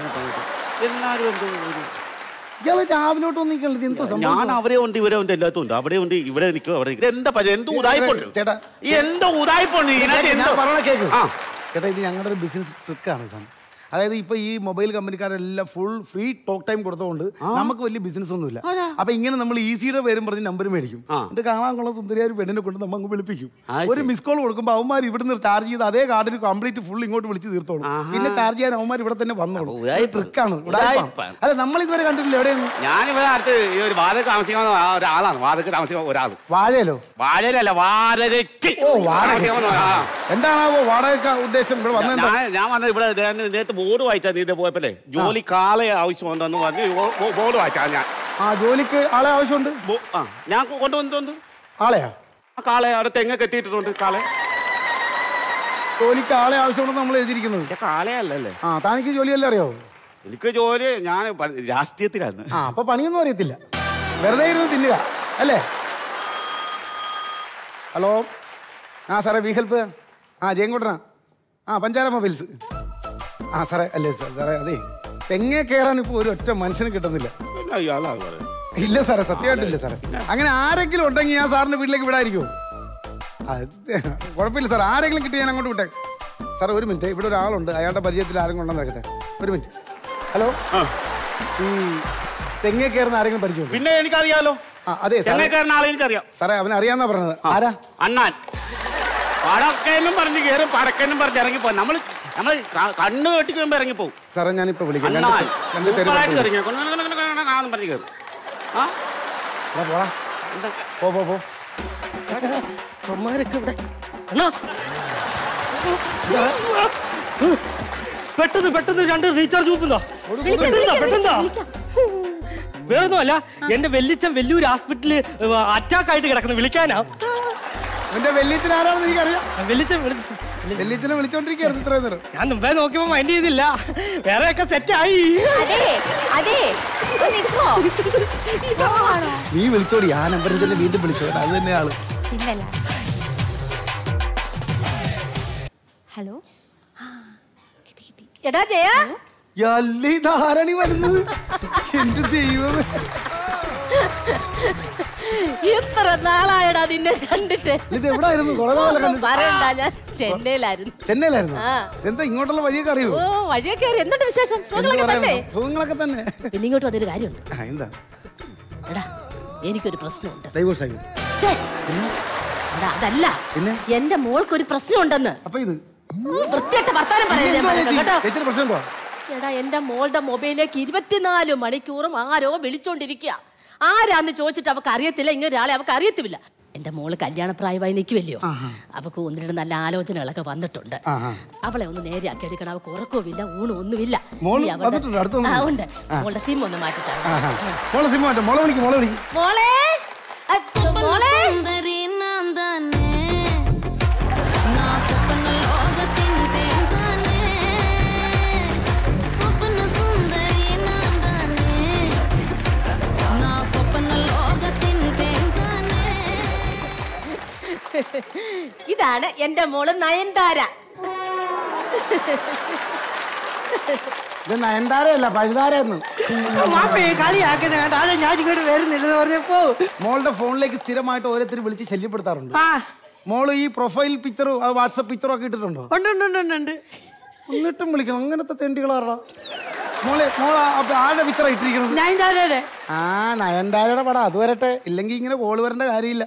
ഇയാള് രാവിലോട്ട് ഒന്നും ഞാൻ അവരെ ഉണ്ട് ഇവരെ ഉണ്ട് എല്ലാത്തും ഉണ്ട്. അവിടെ ഉണ്ട് ഇവിടെ നിൽക്കും. അവിടെ എന്താ എന്ത് ഉദായിപ്പുണ്ട് ചേട്ടാ? എന്താ ഉദായിപ്പുണ്ട്? ചേട്ടാ ഇത് ഞങ്ങളുടെ ഒരു ബിസിനസ് ട്രിക്കാണ് സാർ. അതായത് ഇപ്പൊ ഈ മൊബൈൽ കമ്പനിക്കാരെല്ലാം ഫുൾ ഫ്രീ ടോക്ക് ടൈം കൊടുത്തോണ്ട് നമുക്ക് വലിയ ബിസിനസ് ഒന്നുമില്ല. അപ്പൊ ഇങ്ങനെ നമ്മൾ ഈസിയുടെ പേരും പറഞ്ഞ് നമ്പർ മേടിക്കും. എന്നിട്ട് കാണാൻ കൊള്ള സുന്ദരിയായ ഒരു പെണ്ണിനെ കൊണ്ട് നമ്മൾ അങ്ങ് വിളിപ്പിക്കും. ഒരു മിസ് കോൾ കൊടുക്കുമ്പോൾ അവന്മാർ ഇവിടുന്ന് ചാർജ് ചെയ്ത് അതേ കാർഡിന് കംപ്ലീറ്റ് ഫുൾ ഇങ്ങോട്ട് വിളിച്ച് തീർത്തോളും. പിന്നെ ചാർജ് ചെയ്യാൻ അവന്മാർ ഇവിടെ തന്നെ വന്നോളൂ. ട്രിക്കാണ്. അല്ല നമ്മൾ ഇതുവരെ കണ്ടിട്ടില്ല. എവിടെയാണ്? ഞാനിവിടെ അടുത്ത് ഈ ഒരു വാഴ താമസിക്കുന്ന ഒരാളാണ്. വാഴക്ക് താമസിക്കുന്ന ഒരാൾ. വാഴയിലോ? വാഴയിലല്ല, വാഴയ്ക്ക്. ഓ വാഴ. എന്താണാവോ വാടക ഉദ്ദേശം? ഇവിടെ വന്ന ഞാൻ വന്നത് ഇവിടെ നേരത്തെ ബോർഡ് വായിച്ചാ നീ പോയപ്പോലെ ജോലി കാളെ ആവശ്യമുണ്ടെന്ന് പറഞ്ഞ് ബോർഡ് വായിച്ചാ ഞാൻ. ആ ജോലിക്ക് ആളെ ആവശ്യമുണ്ട്. ആ ഞാൻ കൊണ്ടുവന്നിട്ടുണ്ട്. ആളെയാ? ആ കാളെ അവിടെ തെങ്ങ് കെട്ടിയിട്ടുണ്ട്. കാളെ ജോലിക്ക് ആളെ ആവശ്യമുണ്ടെന്ന് നമ്മൾ എഴുതിയിരിക്കുന്നത്. കാളയല്ലേ? ആ താനിക്ക് ജോലിയല്ലേ അറിയോ? എനിക്ക് ജോലി ഞാൻ രാഷ്ട്രീയത്തിലായിരുന്നു. ആ അപ്പൊ പണിയൊന്നും അറിയത്തില്ല. വെറുതെ ഇരുന്ന് തിന്നുക അല്ലേ? ഹലോ. ആ സാറേ വി ഹെൽപ്പ്. ആ ജയൻകുട്ടനാ. ആ പഞ്ചാര മൊബൈൽസ്. ആ സാറേ അല്ലേ സാറേ അതെ തെങ്ങേ കയറാൻ ഇപ്പൊ ഒരു ഒറ്റ മനുഷ്യന് കിട്ടുന്നില്ല. ഇല്ല സാറേ, സത്യമായിട്ടില്ല സാറേ. അങ്ങനെ ആരെങ്കിലും ഉണ്ടെങ്കിൽ ഞാൻ സാറിന്റെ വീട്ടിലേക്ക് വിടായിരിക്കുമോ? കുഴപ്പമില്ല സാർ, ആരെങ്കിലും കിട്ടി ഞാൻ അങ്ങോട്ട് വിട്ടേ. സാർ ഒരു മിനിറ്റ്, ഇവിടെ ഒരാളുണ്ട്, അയാളുടെ പരിചയത്തിൽ ആരെങ്കിലും ഉണ്ടെന്ന് നോക്കട്ടെ. ഒരു മിനിറ്റ്. ഹലോ, ഈ തെങ്ങേ കയറുന്ന ആരെങ്കിലും പരിചയം? പിന്നെ എനിക്കറിയാലോ. അതെ തെങ്ങേ കയറുന്ന ആളെ എനിക്കറിയാം സാറേ. അവനെ അറിയാന്നാ പറഞ്ഞത്. ആരാ? അണ്ണാൻ. പടക്കനും പറഞ്ഞ് കയറും, പടക്കനും പറഞ്ഞ് ഇറങ്ങിപ്പോ. നമ്മള് നമ്മള് കണ്ണ് കെട്ടിക്കുമ്പോ ഇറങ്ങിപ്പോവും സാറേ. ഞാനിപ്പോ വിളിക്കാം. പെട്ടെന്ന് പെട്ടെന്ന് രണ്ട് റീചാർജ് കൂപ്പുന്നോ? പെട്ടെന്നാ. വേറൊന്നും അല്ല, എന്റെ വെല്ലിച്ചൻ വെല്ലൂർ ഹോസ്പിറ്റലിൽ അറ്റാക്ക് ആയിട്ട് കിടക്കുന്നു. വിളിക്കാനാ. എന്റെ വെല്ലിച്ചൻ ആരാണെന്ന് എനിക്കറിയാം. വെല്ലിച്ചൻ വിളിച്ചു വെല്ലിച്ചനെ വിളിച്ചോണ്ടിരിക്കുന്നു ഇത്രയും നേരം. ഞാൻ മുമ്പേ നോക്കിയപ്പോ മൈൻഡ് ചെയ്തില്ല. വേറെ ഒക്കെ സെറ്റായി. നീ വിളിച്ചോടി, ആ നമ്പറിൽ തന്നെ വീണ്ടും വിളിച്ചോ. അത് തന്നെ ആള്. ഹലോ, എടാ ജയ, ധാരണി വരുന്നത്. എന്റെ ദൈവമേ, എത്ര നാളായടാ നിന്നെ കണ്ടിട്ട്. ഇത് എവിടായിരുന്നു? പറയണ്ട, ഞാൻ ചെന്നൈയിലായിരുന്നു. ചെന്നൈയിലായിരുന്നു? എന്താ ഇങ്ങോട്ടുള്ള വഴിയൊക്കെ അറിയോ? ഓ, വഴിയൊക്കെ അറിയാം. എന്തുണ്ട് വിശേഷം? സുഖങ്ങളൊക്കെ തന്നെ. പിന്നെ ഇങ്ങോട്ട് വന്നൊരു കാര്യമുണ്ട്. എന്താ? എടാ, എനിക്കൊരു പ്രശ്നമുണ്ട്. ഡൈവോഴ്സ് ആയി? അതല്ല, എന്റെ മോൾക്കൊരു പ്രശ്നമുണ്ടെന്ന്. അപ്പൊ ഇത് വൃത്തിയായിട്ട് വർത്താനം പറയാൻ കേട്ടോ. പ്രശ്നം? എടാ, എന്റെ മോളുടെ മൊബൈലിലേക്ക് ഇരുപത്തിനാല് മണിക്കൂറും ആരോ വിളിച്ചോണ്ടിരിക്കുക. ആരാന്ന് ചോദിച്ചിട്ട് അവക്ക് അറിയത്തില്ല. ഇങ്ങനെ ഒരാളെ അവക്ക് അറിയത്തില്ല. എന്റെ മോള് കല്യാണപ്രായമായി നിൽക്കുമല്ലയോ. അവക്ക് ഒന്ന് രണ്ട് നല്ല ആലോചനകളൊക്കെ വന്നിട്ടുണ്ട്. അവളെ ഒന്ന് നേരെയാക്കി എടുക്കണം. അവക്ക് ഉറക്കവുമില്ല, ഊണും ഒന്നുമില്ല. ഉണ്ട്. മോളുടെ സിം ഒന്ന് മാറ്റിട്ടാണ്. മോളെ ഇതാണ് എന്റെ മോള് നയൻതാര. നയൻതാരയല്ല, പഴുതാരെന്ന്. മോളുടെ ഫോണിലേക്ക് സ്ഥിരമായിട്ട് ഓരോരുത്തർ വിളിച്ച് ശല്യപ്പെടുത്താറുണ്ട്. മോള് ഈ പ്രൊഫൈൽ പിക്ചറും വാട്സപ്പ് പിക്ചറും ഒക്കെ ഇട്ടിട്ടുണ്ടോ? എന്നിട്ടും വിളിക്കണം. അങ്ങനത്തെ തെണ്ടികളാറാ. മോളെ മോളെ ആരുടെ പിക്ചറാ ഇട്ടിരിക്കുന്നത്? ആ, നയൻതാരയുടെ പടം. അത് വരട്ടെ, ഇല്ലെങ്കിൽ ഇങ്ങനെ കോള് വരേണ്ട കാര്യമില്ല.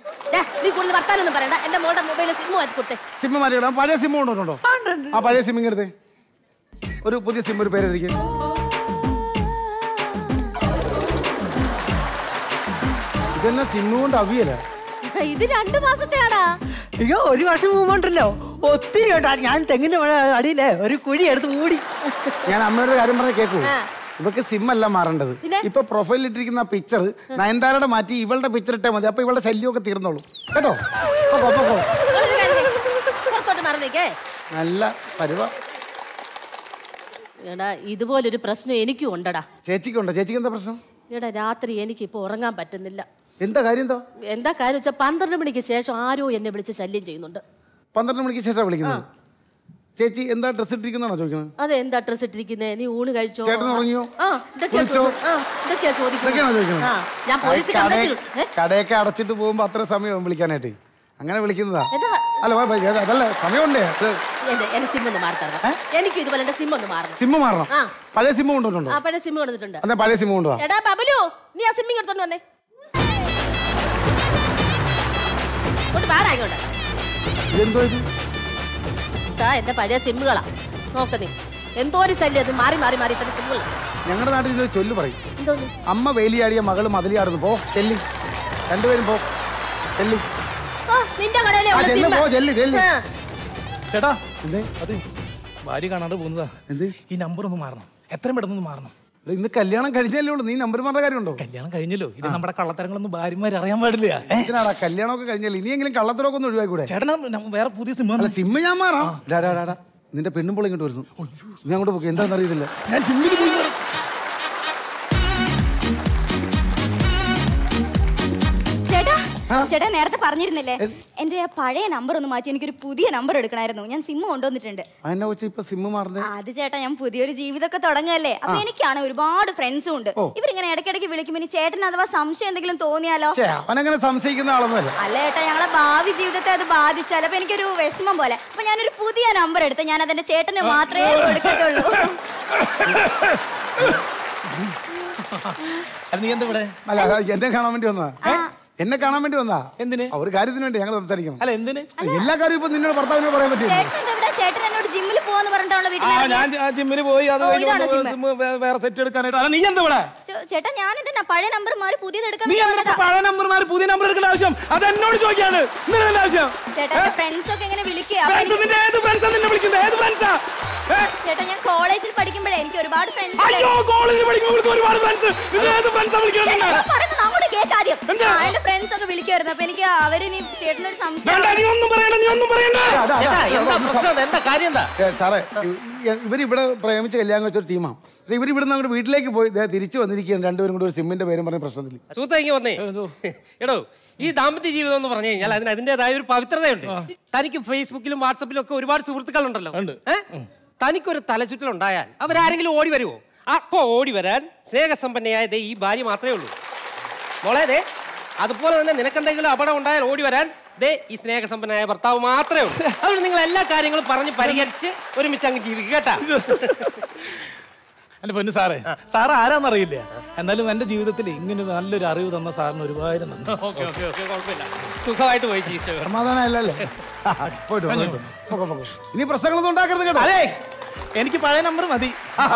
സിം മാറ്റിക്കണം. പഴയ സിം കൊണ്ടുണ്ടോ? ആ പഴയ സിം ഇങ്ങനത്തെ ഒരു പുതിയ സിം ഒരു പേരെഴുതിക്കും. ഇതെന്നാ സിമ്മ് കൊണ്ട് അവിയല? ഇത് രണ്ടു മാസത്തെയാടാ. അയ്യോ, ഒരു വർഷം മുമ്പുണ്ടല്ലോ ഒത്തിരി കേട്ടാ. ഞാൻ തെങ്ങിന്റെ അടിയിലെ ഒരു കുഴി എടുത്ത് മൂടി. ഞാൻ അമ്മയുടെ കാര്യം പറഞ്ഞ കേൾക്കൂ. ഇവർക്ക് സിം അല്ല മാറേണ്ടത്. ഇപ്പൊ പ്രൊഫൈലിൽ ഇട്ടിരിക്കുന്ന പിക്ചർ നയൻതാരയുടെ മാറ്റി ഇവളുടെ പിക്ചർ ഇട്ടാൽ മതി. അപ്പൊ ഇവളുടെ ശല്യമൊക്കെ തീർന്നോളൂ കേട്ടോ. നല്ല പരിവാ. എടാ, ഇതുപോലൊരു പ്രശ്നം എനിക്കും ഉണ്ടടാ. ചേച്ചിക്കുണ്ടോ? ചേച്ചിക്ക് എന്താ പ്രശ്നം? എടാ, രാത്രി എനിക്ക് ഇപ്പൊ ഉറങ്ങാൻ പറ്റുന്നില്ല. എന്താ കാര്യം? എന്തോ എന്താ കാര്യം വെച്ചാൽ പന്ത്രണ്ട് മണിക്ക് ശേഷം ആരോ എന്നെ വിളിച്ച് ശല്യം ചെയ്യുന്നുണ്ട്. പന്ത്രണ്ട് മണിക്ക് ശേഷം വിളിക്കുന്നത്? ചേച്ചി എന്താ ഡ്രസ് ഇട്ടിരിക്കുന്നതാണോ ചോദിക്കുന്നത്? അതെ, എന്താ ഡ്രസ് ഇട്ടിരിക്കുന്നേ? നീ ഊണ് കഴിച്ചോ? ചേട്ടൻ ഉറങ്ങിയോ? കടയൊക്കെ അടച്ചിട്ട് പോകുമ്പോ അത്ര സമയം വിളിക്കാനായിട്ട് അങ്ങനെ വിളിക്കുന്നതാ? അല്ല, അതല്ല, സമയമുണ്ടേ. എനിക്ക് ഇതുപോലെ സിം ഒന്ന് മാറണം. സിം മാറണം? പഴയ സിം കൊണ്ടുവന്നിട്ടുണ്ടോ? പഴയ സിം കൊണ്ടുവന്നിട്ടുണ്ട്. അതെ, പഴയ സിം കൊണ്ടുവാ. എടാ ബബലു, നീ ആ സിമ്മിങ് എടുത്തോണ്ട് വന്നേ. എന്തോ ഇത്? എന്റെ പഴയ സിമ്മുകളാ. നോക്ക നീ, എന്തോ ഒരു ശല്യം. അത് മാറി മാറി മാറി തന്നെ സിമ്മുകൾ. ഞങ്ങളുടെ നാട്ടിൽ ഇതൊരു ചൊല്ല് പറയും. അമ്മ വേലിയാടിയ മകള് മതിലിയാടുന്നു. പോ ചെല്ലി, രണ്ടുപേരും പോ ചെല്ലി. ചേട്ടാ, അതെ ഭാര്യ കാണാണ്ട് പോകുന്നതാ. ഈ നമ്പർ ഒന്ന് മാറണം. എത്രയും പെട്ടെന്ന് മാറണം. ഇന്ന് കല്യാണം കഴിഞ്ഞല്ലേ ഉള്ളൂ, നീ നമ്പർ മാറുന്ന കാര്യമുണ്ടോ? കല്യാണം കഴിഞ്ഞല്ലോ. ഇത് നമ്മുടെ കള്ളത്തരങ്ങളൊന്നും ഭാര്യമാർ അറിയാൻ പാടില്ല. കല്യാണമൊക്കെ കഴിഞ്ഞല്ലോ, ഇനിയെങ്കിലും കള്ളത്തരമൊക്കെ ഒന്ന് ഒഴിവാക്കൂടെ? ചേട്ടനാ വേറെ പുതിയ സിം. അല്ല, സിമ്മ് ഞാൻ മാറാം. നിന്റെ പെണ്ണുമ്പോൾ ഇങ്ങോട്ട് വരുന്നു. നീ അങ്ങോട്ട് പോയി. എന്താണെന്ന് അറിയത്തില്ല. ഞാൻ സിമ്മിൽ പോയി. ചേട്ടാ, ചേട്ടാ നേരത്തെ പറഞ്ഞിരുന്നില്ലേ എന്റെ പഴയ നമ്പർ ഒന്ന് മാറ്റി എനിക്കൊരു പുതിയ നമ്പർ എടുക്കണമായിരുന്നു. ഞാൻ സിം കൊണ്ടുവന്നിട്ടുണ്ട്. അത് ചേട്ടാ ഞാൻ പുതിയൊരു ജീവിതമൊക്കെ തുടങ്ങല്ലേ. അപ്പൊ എനിക്കാണ് ഒരുപാട് ഫ്രണ്ട്സും ഉണ്ട്. ഇവരിങ്ങനെ ഇടയ്ക്കിടയ്ക്ക് വിളിക്കുമ്പോ ഇനി ചേട്ടന് അഥവാ സംശയം എന്തെങ്കിലും തോന്നിയാലോ? അവനങ്ങനെ സംശയിക്കുന്ന ആളൊന്നുമല്ല. അല്ല ചേട്ടാ ഞങ്ങളെ ഭാവി ജീവിതത്തെ അത് ബാധിച്ചാൽ അപ്പൊ എനിക്കൊരു വിഷമം പോലെ. അപ്പൊ ഞാനൊരു പുതിയ നമ്പർ എടുത്ത് ഞാൻ അതെന്റെ ചേട്ടന് മാത്രമേ കൊടുക്കത്തുള്ളൂ. നീ എന്താ ഇവിടെ? അല്ല എന്നെ കാണാൻ വേണ്ടി വന്നാ? എന്നെ കാണാൻ വേണ്ടി വന്നാ? എന്തിന്? ഒരു കാര്യത്തിന് വേണ്ടി ഞങ്ങൾ സംസാരിക്കണം. അല്ല എന്തിന്? എല്ലാ കാര്യവും ഇപ്പൊ നിന്നോട് ഭർത്താവിനോട് പറയാൻ പറ്റില്ല. ചേട്ടൻ എന്നോട് ജിമ്മിൽ പോവാന്ന് പറഞ്ഞിട്ടാണല്ലോ വീട്ടിൽ. ഞാൻ ജിമ്മിന് പോയി അത് വേറെ സെറ്റ് എടുക്കാനായിട്ട്. നീ എന്താ ഇവിടെ? ചേട്ടാ ഞാൻ എന്റെ പഴയ നമ്പർ മാറി പുതിയത് എടുക്കാൻ. നീ പഴയ നമ്പർ മാറി പുതിയ നമ്പർ എടുക്കേണ്ട ആവശ്യം അത് എന്നോട് ചോദിക്കാണ്. ആവശ്യം ചേട്ടാ ഫ്രണ്ട്സ് ഒക്കെ എങ്ങനെ വിളിക്കുക? ചേട്ടാ ഞാൻ കോളേജിൽ പഠിക്കുമ്പോഴേ എനിക്ക് ഒരുപാട് ഫ്രണ്ട്സ്. അയ്യോ കോളേജിൽ പഠിക്കുമ്പോൾ ഒരുപാട് ഫ്രണ്ട്സ്. ഇത് ഏത് ഫ്രണ്ട്സാ വിളിക്കുന്നത്? പറയുന്നത് അങ്ങോട്ട് കേൾക്കാദ്യം. എന്റെ ഫ്രണ്ട്സ് ഒക്കെ വിളിക്കുമായിരുന്നു. അപ്പൊ എനിക്ക് അവര് നീ ചേട്ടനൊരു സംശയം. നീ ഒന്നും പറയണ്ട നീ ഒന്നും പറയണ്ട. എന്താ കാര്യം എന്താ സാറേ? ഇവരിവിടെ പ്രേമിച്ച് കല്യാണം വെച്ചൊരു ടീമാണ്. ഇവർ ഇവിടുന്ന് അങ്ങോട്ട് വീട്ടിലേക്ക് പോയി തിരിച്ചു വന്നിരിക്കുകയാണ്. രണ്ടുപേരും കൂടെ ഒരു സിമ്മിന്റെ പേരും പറഞ്ഞ പ്രശ്നത്തിൽ. സുഹൃത്തേക്ക് വന്നേ എടോ ഈ ദാമ്പത്യ ജീവിതം എന്ന് പറഞ്ഞു കഴിഞ്ഞാൽ അതിന് അതിൻ്റെതായ ഒരു പവിത്രതയുണ്ട്. തനിക്ക് ഫേസ്ബുക്കിലും വാട്സപ്പിലും ഒക്കെ ഒരുപാട് സുഹൃത്തുക്കളുണ്ടല്ലോ. തനിക്കൊരു തലചുറ്റലുണ്ടായാൽ അവരാരെങ്കിലും ഓടി വരുമോ? അപ്പോ ഓടി വരാൻ സ്നേഹസമ്പന്നയായ ദേ ഈ ഭാര്യ മാത്രമേ ഉള്ളൂ. മോളെ ദേ അതുപോലെ തന്നെ നിനക്കെന്തെങ്കിലും അപകടം ഉണ്ടായാൽ ഓടി വരാൻ ദേ ഈ സ്നേഹസമ്പന്നനായ ഭർത്താവ് മാത്രമേ ഉള്ളൂ. അതുകൊണ്ട് നിങ്ങൾ എല്ലാ കാര്യങ്ങളും പറഞ്ഞ് പരിഹരിച്ച് ഒരുമിച്ച് അങ്ങ് ജീവിക്കുക കേട്ടാ. എന്റെ പൊന്നു സാറേ, സാറ് ആരാന്നറിയില്ല. എന്നാലും എന്റെ ജീവിതത്തിൽ ഇങ്ങനെ നല്ലൊരു അറിവ് തന്ന സാറിന് ഒരുപാട് നന്ദി. സുഖമായിട്ട് പോയി ജീവിച്ചു. സമാധാനമല്ലേ? ഇനി പ്രശ്നങ്ങളൊന്നും ഉണ്ടാക്കരുത് കേട്ടോ. അതെ എനിക്ക് പഴയ നമ്പർ മതി.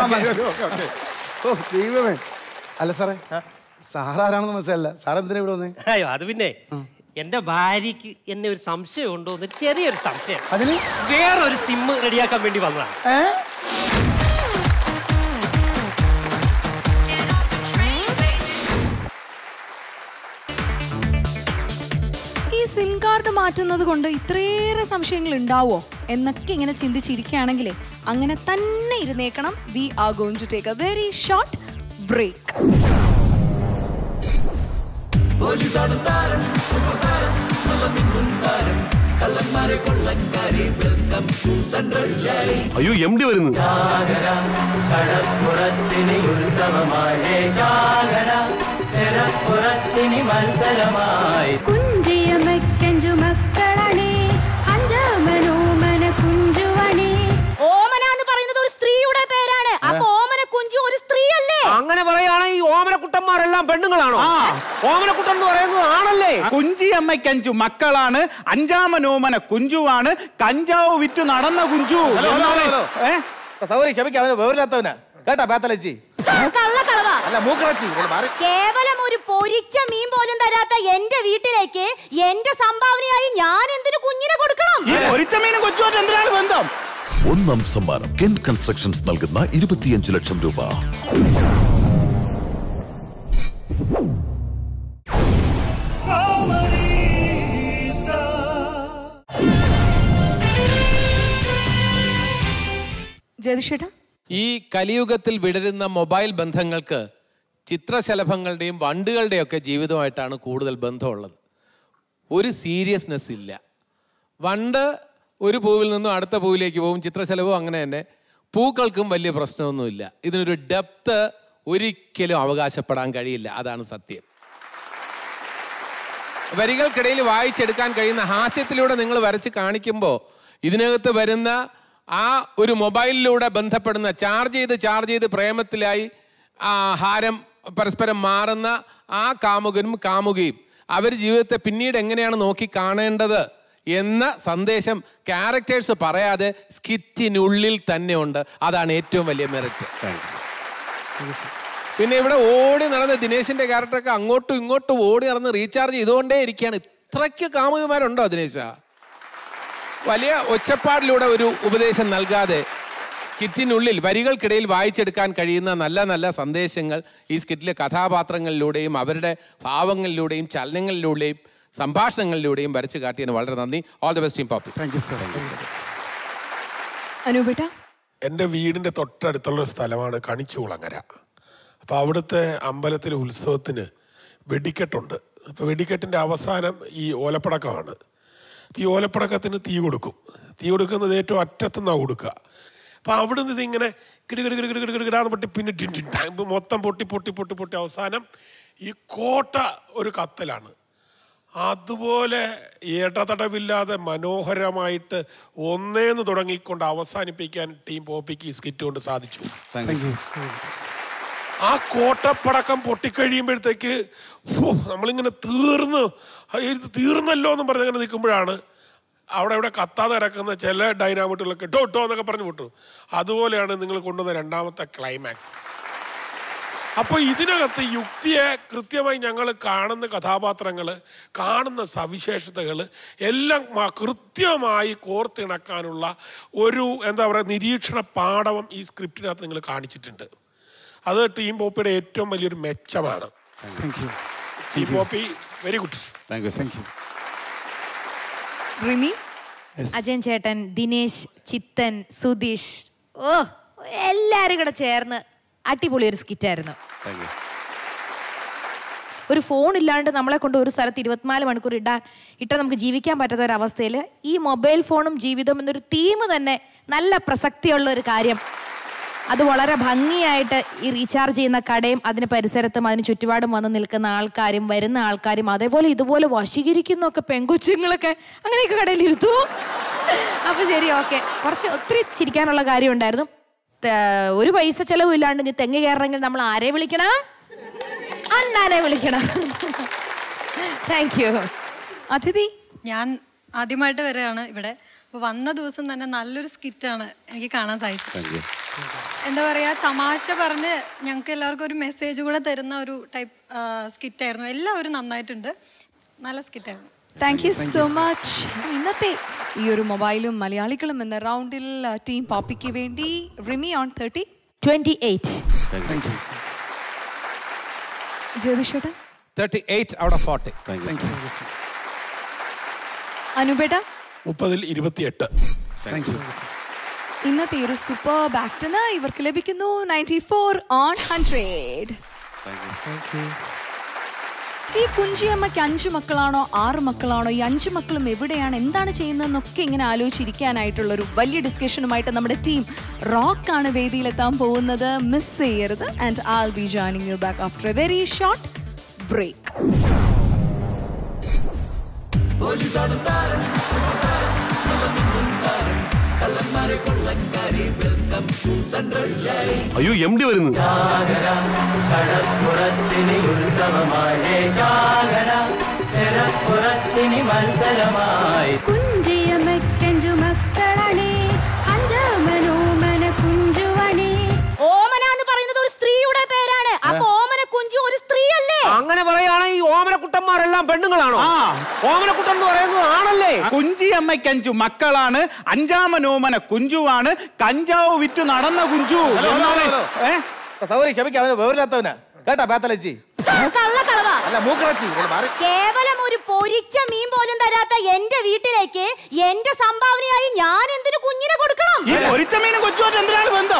ദൈവമേ. അല്ല സാറേ, സാറാരാണെന്ന് മനസ്സിലല്ല. സാർ എന്തിനാ ഇവിടെ വന്നേ? അയ്യോ അത് പിന്നെ എന്റെ ഭാര്യക്ക് എന്നെ ഒരു സംശയം ഉണ്ടോ എന്ന് ചെറിയൊരു സംശയം. അതിന് വേറൊരു സിം റെഡിയാക്കാൻ വേണ്ടി വന്നതാണ്. ഈ സിം കാർഡ് മാറ്റുന്നത് കൊണ്ട് ഇത്രയേറെ സംശയങ്ങൾ ഉണ്ടാവോ എന്നൊക്കെ ഇങ്ങനെ ചിന്തിച്ചിരിക്കുകയാണെങ്കിലേ അങ്ങനെ തന്നെ ഇരുന്നേക്കണം. We are going to take a very short break. അയ്യോ എം ഡി വരുന്നു. ഓമന എന്ന് പറയുന്നത് ഒരു സ്ത്രീയുടെ പേരാണ്. അപ്പൊ ഓമന കുഞ്ചു ഒരു സ്ത്രീ അല്ലേ? അങ്ങനെ പറയുകയാണെങ്കിൽ ഈ ഓമനക്കുട്ടന്മാരെല്ലാം പെണ്ണുങ്ങളാണോ? ഓമനക്കുട്ടൻ എന്ന് പറയുന്നത് ആണല്ലേ? കുഞ്ചിയമ്മയ്ക്കഞ്ചു മക്കളാണ്. അഞ്ചാമനോമന കുഞ്ചുവാണ്. കഞ്ചാവ് വിറ്റു നടന്ന കുഞ്ചു. സൗരി ക്ഷമിക്ക, അവന് വിവരമില്ലാത്തവനാ കേട്ടാ. പേത്തലച്ചി അല്ല മൂക്കളച്ചി. കേവലം ഒരു പൊരിച്ച മീൻ പോലും തരാത്ത എന്റെ വീട്ടിലേക്ക് എന്റെ സംഭാവനയായി ഞാൻ എന്തിനു കുഞ്ഞിനെ കൊടുക്കണം? പൊരിച്ച മീനും കൊച്ചുമായിട്ട് എന്തിനാണ് ബന്ധം? ഒന്നാം സമ്മാനം കെൻ കൺസ്ട്രക്ഷൻസ് നൽകുന്ന ഇരുപത്തിയഞ്ച് ലക്ഷം രൂപ. ഈ കലിയുഗത്തിൽ വിടരുന്ന മൊബൈൽ ബന്ധങ്ങൾക്ക് ചിത്രശലഭങ്ങളുടെയും വണ്ടുകളുടെയും ഒക്കെ ജീവിതമായിട്ടാണ് കൂടുതൽ ബന്ധമുള്ളത്. ഒരു സീരിയസ്നെസ് ഇല്ല. വണ്ട് ഒരു പൂവിൽ നിന്നും അടുത്ത പൂവിലേക്ക് പോകും. ചിത്രശലഭവും അങ്ങനെ തന്നെ. പൂക്കൾക്കും വലിയ പ്രശ്നമൊന്നുമില്ല. ഇതിനൊരു ഡെപ്ത് ഒരിക്കലും അവകാശപ്പെടാൻ കഴിയില്ല. അതാണ് സത്യം. വരികൾക്കിടയിൽ വായിച്ചെടുക്കാൻ കഴിയുന്ന ഹാസ്യത്തിലൂടെ നിങ്ങൾ വരച്ച് കാണിക്കുമ്പോൾ ഇതിനകത്ത് വരുന്ന ആ ഒരു മൊബൈലിലൂടെ ബന്ധപ്പെടുന്ന ചാർജ് ചെയ്ത് ചാർജ് ചെയ്ത് പ്രേമത്തിലായി ആ ഹാരം പരസ്പരം മാറുന്ന ആ കാമുകനും കാമുകയും അവർ ജീവിതത്തെ പിന്നീട് എങ്ങനെയാണ് നോക്കി കാണേണ്ടത് എന്ന സന്ദേശം ക്യാരക്ടേഴ്സ് പറയാതെ സ്കിറ്റിനുള്ളിൽ തന്നെ ഉണ്ട്. അതാണ് ഏറ്റവും വലിയ മെറിറ്റ്. പിന്നെ ഇവിടെ ഓടി നടന്ന ദിനേശിന്റെ ക്യാരക്ടറൊക്കെ അങ്ങോട്ടും ഇങ്ങോട്ടും ഓടി നടന്ന് റീചാർജ് ചെയ്തുകൊണ്ടേ ഇരിക്കുകയാണ്. ഇത്രയ്ക്ക് കാമുകന്മാരുണ്ടോ ദിനേശ? വലിയ ഒച്ചപ്പാടിലൂടെ ഒരു ഉപദേശം നൽകാതെ സ്കിറ്റിനുള്ളിൽ വരികൾക്കിടയിൽ വായിച്ചെടുക്കാൻ കഴിയുന്ന നല്ല നല്ല സന്ദേശങ്ങൾ ഈ സ്കിറ്റിലെ കഥാപാത്രങ്ങളിലൂടെയും അവരുടെ ഭാവങ്ങളിലൂടെയും ചലനങ്ങളിലൂടെയും സംഭാഷണങ്ങളിലൂടെയും വരച്ചു കാട്ടിയതിന് വളരെ നന്ദി. All the best team Poppy. എൻ്റെ വീടിൻ്റെ തൊട്ടടുത്തുള്ള ഒരു സ്ഥലമാണ് കണിച്ചുകുളങ്ങര. അപ്പോൾ അവിടുത്തെ അമ്പലത്തിലെ ഉത്സവത്തിന് വെടിക്കെട്ടുണ്ട്. ഇപ്പോൾ വെടിക്കെട്ടിൻ്റെ അവസാനം ഈ ഓലപ്പടക്കമാണ്. ഈ ഓലപ്പടക്കത്തിന് തീ കൊടുക്കും. തീ കൊടുക്കുന്നത് ഏറ്റവും അറ്റത്തുനിന്നാണ് കൊടുക്കുക. അപ്പോൾ അവിടെ നിന്ന് ഇതിങ്ങനെ കിടി കിടി കിടി കിടി കിടാന്ന് പൊട്ടി പിന്നെ ടാങ്ക് മൊത്തം പൊട്ടി പൊട്ടി പൊട്ടി പൊട്ടി അവസാനം ഈ കോട്ട ഒരു കത്തലാണ്. അതുപോലെ ഇടതടവില്ലാതെ മനോഹരമായിട്ട് ഒന്നേന്ന് തുടങ്ങിക്കൊണ്ട് അവസാനിപ്പിക്കാൻ ടീം പോപ്പിക്ക് ഈ സ്കിറ്റ് കൊണ്ട് സാധിച്ചു. ആ കോട്ടപ്പടക്കം പൊട്ടിക്കഴിയുമ്പോഴത്തേക്ക് നമ്മളിങ്ങനെ തീർന്ന് തീർന്നല്ലോ എന്നും പറഞ്ഞങ്ങനെ നിൽക്കുമ്പോഴാണ് അവിടെ ഇവിടെ കത്താതെ കിടക്കുന്ന ചില ഡൈനാമിറ്റുകളൊക്കെ ടോ ടോ എന്നൊക്കെ പറഞ്ഞു വിട്ടു. അതുപോലെയാണ് നിങ്ങൾ കൊണ്ടുവന്ന രണ്ടാമത്തെ ക്ലൈമാക്സ്. അപ്പോൾ ഇതിനകത്ത് യുക്തിയെ കൃത്യമായി ഞങ്ങൾ കാണുന്ന കഥാപാത്രങ്ങൾ, കാണുന്ന സവിശേഷതകൾ എല്ലാം കൃത്യമായി കോർത്തിണക്കാനുള്ള ഒരു എന്താ പറയുക നിരീക്ഷണ പാഠവും ഈ സ്ക്രിപ്റ്റിനകത്ത് നിങ്ങൾ കാണിച്ചിട്ടുണ്ട്. അത് ടീം പോപ്പിയുടെ ഏറ്റവും വലിയൊരു മെച്ചമാണ്. Team Poppy very good. Ajayan ചേട്ടൻ, ദിനേശ്, ചിത്തൻ, സുധീഷ്, ഓ എല്ലാരും കൂടെ ചേർന്ന് അടിപൊളി ഒരു സ്കിറ്റായിരുന്നു. ഒരു ഫോൺ ഇല്ലാണ്ട് നമ്മളെ കൊണ്ട് ഒരു സ്ഥലത്ത് ഇരുപത്തിനാല് മണിക്കൂർ ഇടാൻ ഇട്ടാൽ നമുക്ക് ജീവിക്കാൻ പറ്റാത്ത ഒരു അവസ്ഥയിൽ ഈ മൊബൈൽ ഫോണും ജീവിതം എന്നൊരു തീം തന്നെ നല്ല പ്രസക്തിയുള്ള ഒരു കാര്യം. അത് വളരെ ഭംഗിയായിട്ട് ഈ റീചാർജ് ചെയ്യുന്ന കടയും അതിന് പരിസരത്തും അതിന് ചുറ്റുപാടും വന്ന് നിൽക്കുന്ന ആൾക്കാരും വരുന്ന ആൾക്കാരും അതേപോലെ ഇതുപോലെ വശീകരിക്കുന്നൊക്കെ പെങ്കൊച്ചുങ്ങളൊക്കെ അങ്ങനെയൊക്കെ കടയിൽ ഇരുത്തു. അപ്പൊ ശരി, ഓക്കെ. കുറച്ച് ഒത്തിരി ചിരിക്കാനുള്ള കാര്യം ഉണ്ടായിരുന്നു. ഒരു പൈസ ചെലവും ഇല്ലാണ്ട് നീ തെങ്ങ് കയറണമെങ്കിൽ നമ്മൾ ആരെ വിളിക്കണം? അണ്ണാനെ വിളിക്കണം. Thank you. അതിഥി, ഞാൻ ആദ്യമായിട്ട് വരികയാണ് ഇവിടെ. അപ്പോൾ വന്ന ദിവസം തന്നെ നല്ലൊരു സ്കിറ്റാണ് എനിക്ക് കാണാൻ സാധിച്ചത്. എന്താ പറയുക, തമാശ പറഞ്ഞ് ഞങ്ങൾക്ക് എല്ലാവർക്കും ഒരു മെസ്സേജ് കൂടെ തരുന്ന ഒരു ടൈപ്പ് സ്കിറ്റായിരുന്നു. എല്ലാവരും നന്നായിട്ടുണ്ട്, നല്ല സ്കിറ്റായിരുന്നു. Thank you so much. ഇന്നത്തെ ഈ ഒരു മൊബൈലും മലയാളികളും എന്ന റൗണ്ടിൽ ടീം പോപ്പിക്ക് വേണ്ടി Rimi on thirty twenty eight ജ്യോതിഷേട്ടൻ thirty eight out of forty. അനുപേട്ട മുപ്പതിൽ ഇരുപത്തിയെട്ട്. ഇന്നത്തെ ഒരു സൂപ്പർ ബാക്ടന് ഇവർക്ക് ലഭിക്കുന്നു നയൻറ്റി ഫോർ ഓൺ ഹൺഡ്രഡ്. ഈ കുഞ്ചിയമ്മയ്ക്ക് അഞ്ചു മക്കളാണോ ആറ് മക്കളാണോ, ഈ അഞ്ചു മക്കളും എവിടെയാണ്, എന്താണ് ചെയ്യുന്നതെന്നൊക്കെ ഇങ്ങനെ ആലോചിച്ചിരിക്കാനായിട്ടുള്ള ഒരു വലിയ ഡിസ്കഷനുമായിട്ട് നമ്മുടെ ടീം റോക്ക് ആണ് വേദിയിലെത്താൻ പോകുന്നത്. മിസ് ചെയ്യരുത്. And I be joining you back after a very short break. അയ്യോ, എം ഡി വരുന്നു. ഓമന എന്ന് പറയുന്നത് ഒരു സ്ത്രീയുടെ പേരാണ്. അപ്പൊ ഓമന കുഞ്ചു ഒരു സ്ത്രീ അല്ലേ? അങ്ങനെ പറയുകയാണെങ്കിൽ ഈ ഓമനക്കുട്ടന്മാരെല്ലാം പെണ്ണുങ്ങളാണോ? ഓമനക്കുട്ടൻ എന്ന് പറയുന്നത് ആണല്ലേ? കുഞ്ചിയമ്മയ്ക്ക് അഞ്ചു മക്കളാണ്, അഞ്ചാമനോമന കുഞ്ചുവാണ്, കഞ്ചാവ് വിറ്റു നടന്ന കുഞ്ചു. സൗരി ക്ഷമിക്ക, അവന് വിവരമില്ലാത്തവനാ കേട്ടാ. പേത്തലച്ചി കേവലം ഒരു പൊരിച്ച മീൻ പോലും തരാത്ത എന്റെ വീട്ടിലേക്ക് എന്റെ സംഭാവനയായി ഞാൻ എന്തിനു കുഞ്ഞിനെ കൊടുക്കണം? ഈ പൊരിച്ച മീനും കൊച്ചുമായിട്ട് എന്തിനാണ് ബന്ധം?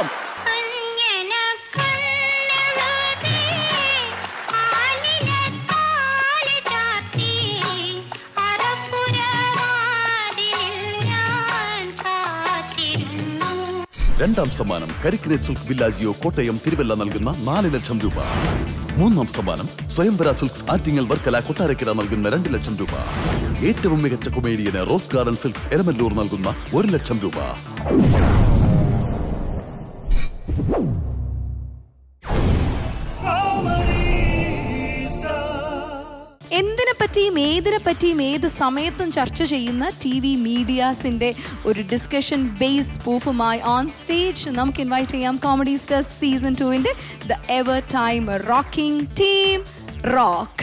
രണ്ടാം സമ്മാനം കരിക്കിനെ സിൽക്ക് വില്ലാജിയോ കോട്ടയം തിരുവല്ല നൽകുന്ന നാല് ലക്ഷം രൂപ. മൂന്നാം സമ്മാനം സ്വയംവര സിൽക്സ് ആറ്റിങ്ങൽ വർക്കല കൊട്ടാരക്കര നൽകുന്ന രണ്ട് ലക്ഷം രൂപ. ഏറ്റവും മികച്ച കൊമേഡിയന് റോസ് ഗാർഡൻ സിൽക്സ് എരമല്ലൂർ നൽകുന്ന ഒരു ലക്ഷം രൂപ. എന്തിനെ പറ്റിയും ഏതിനെ പറ്റിയും ഏത് സമയത്തും ചർച്ച ചെയ്യുന്ന ടി വി മീഡിയാസിന്റെ ഒരു ഡിസ്കഷൻ ബേസ് പ്രൂഫുമായി ഓൺ സ്റ്റേജ് നമുക്ക് ഇൻവൈറ്റ് ചെയ്യാം കോമഡി സ്റ്റാർസ് സീസൺ ടുവിന്റെ the ever time rocking team Rock.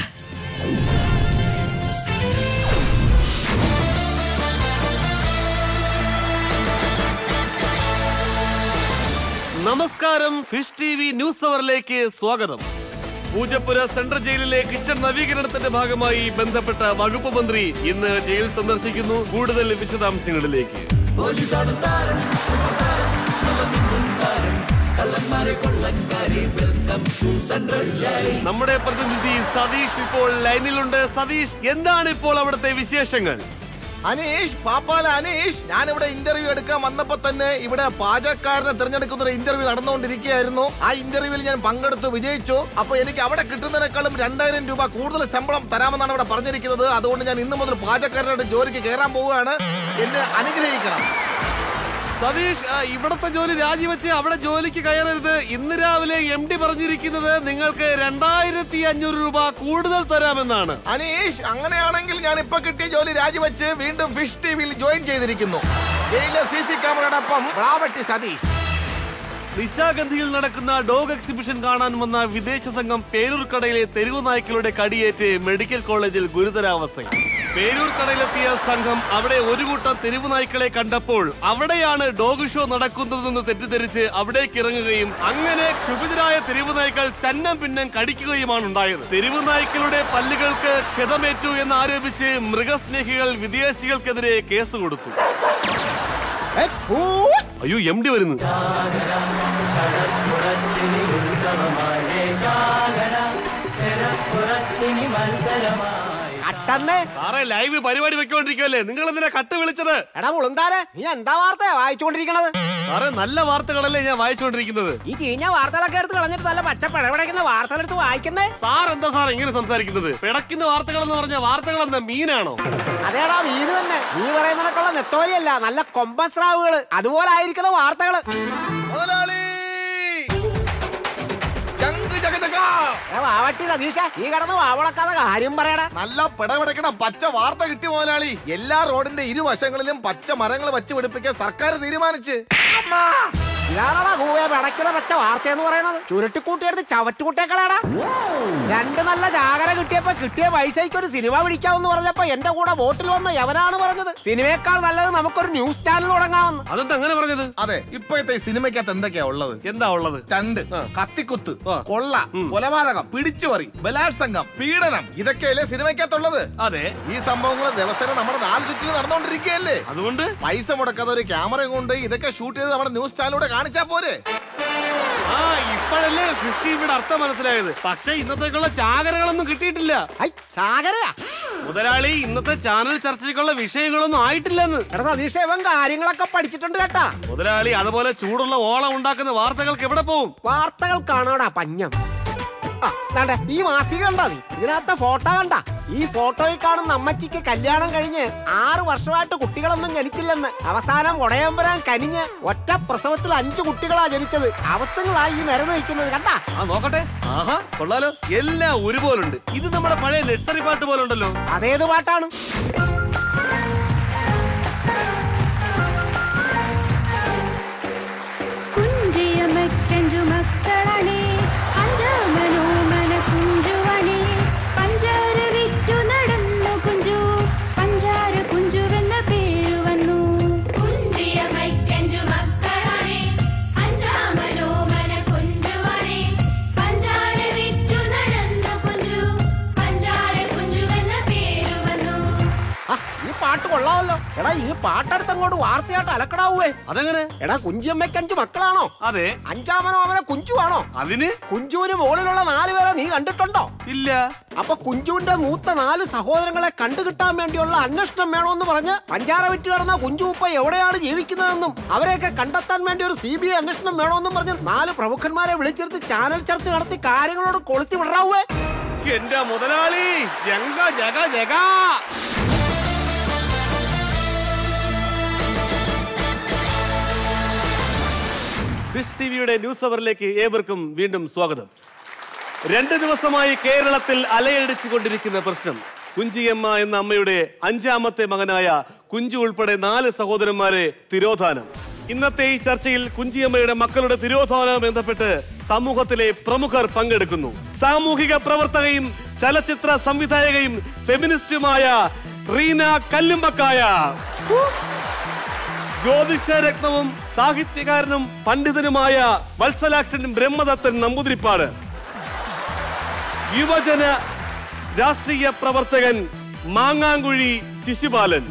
നമസ്കാരം, ഫിഷ് ടി വി ന്യൂസ് അവറിലേക്ക് സ്വാഗതം. പൂജപ്പുര സെൻട്രൽ ജയിലിലെ കിച്ചൺ നവീകരണത്തിന്റെ ഭാഗമായി ബന്ധപ്പെട്ട വകുപ്പ് മന്ത്രി ഇന്ന് ജയിൽ സന്ദർശിക്കുന്നു. കൂടുതൽ വിശദാംശങ്ങളിലേക്ക്. നമ്മുടെ പ്രതിനിധി സതീഷ് ഇപ്പോൾ ലൈനിലുണ്ട്. സതീഷ്, എന്താണ് ഇപ്പോൾ അവിടുത്തെ വിശേഷങ്ങൾ? അനീഷ് പാപ്പാല അനീഷ്, ഞാൻ ഇവിടെ ഇന്റർവ്യൂ എടുക്കാൻ വന്നപ്പോ തന്നെ ഇവിടെ പാചകക്കാരനെ തിരഞ്ഞെടുക്കുന്ന ഒരു ഇന്റർവ്യൂ നടന്നുകൊണ്ടിരിക്കുകയായിരുന്നു. ആ ഇന്റർവ്യൂവിൽ ഞാൻ പങ്കെടുത്തു, വിജയിച്ചു. അപ്പൊ എനിക്ക് അവിടെ കിട്ടുന്നതിനേക്കാളും രണ്ടായിരം രൂപ കൂടുതൽ ശമ്പളം തരാമെന്നാണ് ഇവിടെ പറഞ്ഞിരിക്കുന്നത്. അതുകൊണ്ട് ഞാൻ ഇന്നു മുതൽ പാചകക്കാരുടെ ജോലിക്ക് കയറാൻ പോവുകയാണ്. എന്നെ അനുഗ്രഹിക്കണം. സതീഷ്, ഇവിടത്തെ ജോലി രാജിവെച്ച് അവിടെ ജോലിക്ക് കയറരുത്. ഇന്ന് രാവിലെ എം ഡി പറഞ്ഞിരിക്കുന്നത് നിങ്ങൾക്ക് രണ്ടായിരത്തി അഞ്ഞൂറ് രൂപ കൂടുതൽ തരാമെന്നാണ്. അനീഷ്, അങ്ങനെയാണെങ്കിൽ ഞാൻ ഇപ്പൊ കിട്ടിയ ജോലി രാജിവെച്ച് വീണ്ടും ഫിഷ് ടിവിയിൽ ജോയിൻ ചെയ്തിരിക്കുന്നു. ജയിലെ സി സി ക്യാമറയോടൊപ്പം റാവട്ടി സതീഷ്. നിശാഗന്ധിയിൽ നടക്കുന്ന ഡോഗ് എക്സിബിഷൻ കാണാൻ വന്ന വിദേശ സംഘം പേരൂർക്കടയിലെ തെരുവു നായ്ക്കളുടെ കടിയേറ്റ് മെഡിക്കൽ കോളേജിൽ ഗുരുതരാവസ്ഥ. പേരൂർക്കടയിലെത്തിയ സംഘം അവിടെ ഒരു കൂട്ടം തെരുവു നായ്ക്കളെ കണ്ടപ്പോൾ അവിടെയാണ് ഡോഗ് ഷോ നടക്കുന്നതെന്ന് തെറ്റിദ്ധരിച്ച് അവിടേക്ക് ഇറങ്ങുകയും അങ്ങനെ ക്ഷുഭിതരായ തെരുവു നായ്ക്കൾ ചന്നം പിന്നം കടിക്കുകയുമാണ് ഉണ്ടായത്. തെരുവു നായ്ക്കളുടെ പല്ലുകൾക്ക് ക്ഷതമേറ്റു എന്ന് ആരോപിച്ച് മൃഗസ്നേഹികൾ വിദേശികൾക്കെതിരെ കേസ് കൊടുത്തു. അയ്യോ, എം ഡി വരുന്നു. സാറേ, ലൈവ് പരിപാടി വെക്കൊണ്ടിരിക്കുവല്ലേ, നിങ്ങൾ എന്തിനാ കട്ട് വിളിച്ചത്? എടാ മുളുന്താരെ, നീ എന്താ വാർത്തയാ വായിച്ചുകൊണ്ടിരിക്കണത്? സാറേ, നല്ല വാർത്തകളല്ലേ ഞാൻ വായിച്ചുകൊണ്ടിരിക്കുന്നത്. ഈ ചീഞ്ഞ വാർത്തകളൊക്കെ എടുത്ത് കളഞ്ഞിട്ട് നല്ല പച്ച പിഴവിടയ്ക്കുന്ന വാർത്തകൾ എടുത്ത് വായിക്കുന്നേ. സാർ എന്താ സാർ ഇങ്ങനെ സംസാരിക്കുന്നത്? പിടക്കുന്ന വാർത്തകൾ എന്ന് പറഞ്ഞ വാർത്തകൾ എന്താ, മീനാണോ? അതേടാ, മീന് തന്നെ. നീ പറയുന്നതിനൊക്കെയുള്ള നെത്തോലിയല്ല, നല്ല കൊമ്പസ്രാവുകള്, അതുപോലെ ആയിരിക്കുന്ന വാർത്തകള്. സതീഷ, ഈ കടന്ന് വാവളക്കാതെ കാര്യം പറയടാ. നല്ല പിടപിടക്കണ പച്ച വാർത്ത കിട്ടി മുതലാളി. എല്ലാ റോഡിന്റെ ഇരുവശങ്ങളിലും പച്ച മരങ്ങൾ വെച്ച് പിടിപ്പിക്കാൻ സർക്കാർ തീരുമാനിച്ച്. ഇതാണോടാ കൂവയെ പിടയ്ക്കുന്ന പച്ച വാർത്ത എന്ന് പറയുന്നത്? ചുരുട്ടിക്കൂട്ടിയെടുത്ത് ചവറ്റുകൂട്ടേക്കളാടാ. രണ്ട് നല്ല ചാകര കിട്ടിയപ്പോ കിട്ടിയ പൈസയ്ക്ക് ഒരു സിനിമ പിടിക്കാമെന്ന് പറഞ്ഞപ്പോ എന്റെ കൂടെ വോട്ടിൽ വന്ന എവനാണ് പറഞ്ഞത് സിനിമയേക്കാൾ നല്ലത് നമുക്കൊരു ന്യൂസ് ചാനൽ തുടങ്ങാമെന്ന്. അതെന്താ അങ്ങനെ പറഞ്ഞത്? അതെ, ഇപ്പോഴത്തെ സിനിമയ്ക്കകത്ത് എന്തൊക്കെയാ ഉള്ളത്? എന്താ ഉള്ളത്? ചണ്ട്, കത്തിക്കുത്ത്, കൊള്ള, കൊലപാതകം, പിടിച്ചുപറി, ബലാത്സംഗം, പീഡനം, ഇതൊക്കെയല്ലേ സിനിമയ്ക്കകത്തുള്ളത്? അതെ. ഈ സംഭവങ്ങൾ ദിവസേന നമ്മുടെ നാല് ചുറ്റിൽ നടന്നുകൊണ്ടിരിക്കുകയല്ലേ. അതുകൊണ്ട് പൈസ മുടക്കാതെ ഒരു ക്യാമറ കൊണ്ട് ഇതൊക്കെ ഷൂട്ട് ചെയ്ത് നമ്മുടെ ന്യൂസ് ചാനലിലൂടെ കാണിച്ചാ പോരെ? ആ, ഇപ്പോഴല്ലേ ഇവിടെ അർത്ഥം മനസ്സിലായത്. പക്ഷെ ഇന്നത്തേക്കുള്ള ചാകരകളൊന്നും കിട്ടിയിട്ടില്ല. മുതലാളി, ഇന്നത്തെ ചാനൽ ചർച്ചയ്ക്കുള്ള വിഷയങ്ങളൊന്നും ആയിട്ടില്ലെന്ന്. സതീഷ്, ഇവൻ കാര്യങ്ങളൊക്കെ പഠിച്ചിട്ടുണ്ട് കേട്ടാ. മുതലാളി, അതുപോലെ ചൂടുള്ള ഓളം ഉണ്ടാക്കുന്ന വാർത്തകൾക്ക് എവിടെ പോവും? വാർത്തകൾക്കാണോടാ പഞ്ഞം. ഈ മാസിക കണ്ടാ നീ? ഇതിനകത്തെ ഫോട്ടോ കണ്ട? ഈ ഫോട്ടോയിൽ കാണുന്ന അമ്മച്ചിക്ക് കല്യാണം കഴിഞ്ഞ് ആറ് വർഷമായിട്ട് കുട്ടികളൊന്നും ജനിച്ചില്ലെന്ന്. അവസാനം ഉടയമ്പരാൻ കനിഞ്ഞ് ഒറ്റ പ്രസവത്തിൽ അഞ്ചു കുട്ടികളാ ജനിച്ചത്. അവസ്ഥകളായി ഈ നിരന്ന് നിൽക്കുന്നത് കണ്ടാ? ആ, നോക്കട്ടെ. ആഹാ, കൊള്ളാലോ. എല്ലാം ഒരുപോലുണ്ട്. ഇത് നമ്മുടെ പഴയ നഴ്സറി പാട്ട് പോലെ ഉണ്ടല്ലോ. അതേത് പാട്ടാണ്? കുഞ്ചിയമ്മക്കഞ്ചു മക്കളാണേ, അഞ്ചാമനോ മന കുഞ്ചുവാണേ, പഞ്ചാര വിറ്റു നടന്നു കുഞ്ചു, പഞ്ചാര കുഞ്ചുവെന്ന പേരു വന്നു. കുഞ്ചിയമ്മക്കഞ്ചു മക്കളാണേ, അഞ്ചാമനോ മന കുഞ്ചുവാണേ, പഞ്ചാര വിറ്റു നടന്നു കുഞ്ചു, പഞ്ചാര കുഞ്ചുവെന്ന പേരു വന്നു. ഈ പാട്ട് കൊള്ളാമല്ലോ. എടാ, ഈ പാട്ടെടുത്ത് അങ്ങോട്ട് വാർത്തയായിട്ട് അലക്കടാവേ. അതെങ്ങനെ? എടാ, കുഞ്ചിയമ്മയ്ക്ക് അഞ്ചു മക്കളാണോ? അതെ. അഞ്ചാമനോ അവനെ കുഞ്ചു ആണോ? അതിന് കുഞ്ചുവിന് മുകളിലുള്ള നാല് പേരെ നീ കണ്ടിട്ടുണ്ടോ? ഇല്ല. അപ്പൊ കുഞ്ചുവിന്റെ മൂത്ത നാല് സഹോദരങ്ങളെ കണ്ടുകിട്ടാൻ വേണ്ടിയുള്ള അന്വേഷണം വേണമെന്ന് പറഞ്ഞ് പഞ്ചാര വിറ്റ് കിടന്ന കുഞ്ചു ഇപ്പൊ എവിടെയാണ് ജീവിക്കുന്നതെന്നും അവരെയൊക്കെ കണ്ടെത്താൻ വേണ്ടി ഒരു സി ബി ഐ അന്വേഷണം വേണമെന്നും പറഞ്ഞ് നാല് പ്രമുഖന്മാരെ വിളിച്ചെടുത്ത് ചാനൽ ചർച്ച നടത്തി കാര്യങ്ങളോട് കൊളുത്തി വിടറാവേ. എന്റെ മുതലാളി, ജഗ ജഗ ജഗ. ഫിഷ് ടിവിയുടെ ന്യൂസ് അവറിലേക്ക് ഏവർക്കും വീണ്ടും സ്വാഗതം. രണ്ട് ദിവസമായി കേരളത്തിൽ അലയടിച്ചു കൊണ്ടിരിക്കുന്ന പ്രശ്നം കുഞ്ചിയമ്മ എന്ന അമ്മയുടെ അഞ്ചാമത്തെ മകനായ കുഞ്ചു ഉൾപ്പെടെ നാല് സഹോദരന്മാരെ തിരോധാനം. ഇന്നത്തെ ഈ ചർച്ചയിൽ കുഞ്ചിയമ്മയുടെ മക്കളുടെ തിരോധാനവുമായി ബന്ധപ്പെട്ട് സമൂഹത്തിലെ പ്രമുഖർ പങ്കെടുക്കുന്നു. സാമൂഹിക പ്രവർത്തകയും ചലച്ചിത്ര സംവിധായകയും ഫെമിനിസ്റ്റുമായ റീന കല്ലുമ്പക്കായ, ജ്യോതിഷരത്നവും സാഹിത്യകാരനും പണ്ഡിതനുമായ വത്സലാക്ഷൻ ബ്രഹ്മദത്തൻ നമ്പൂതിരിപ്പാട്, യുവജന രാഷ്ട്രീയ പ്രവർത്തകൻ മാങ്ങാങ്കുഴി Sisupalan,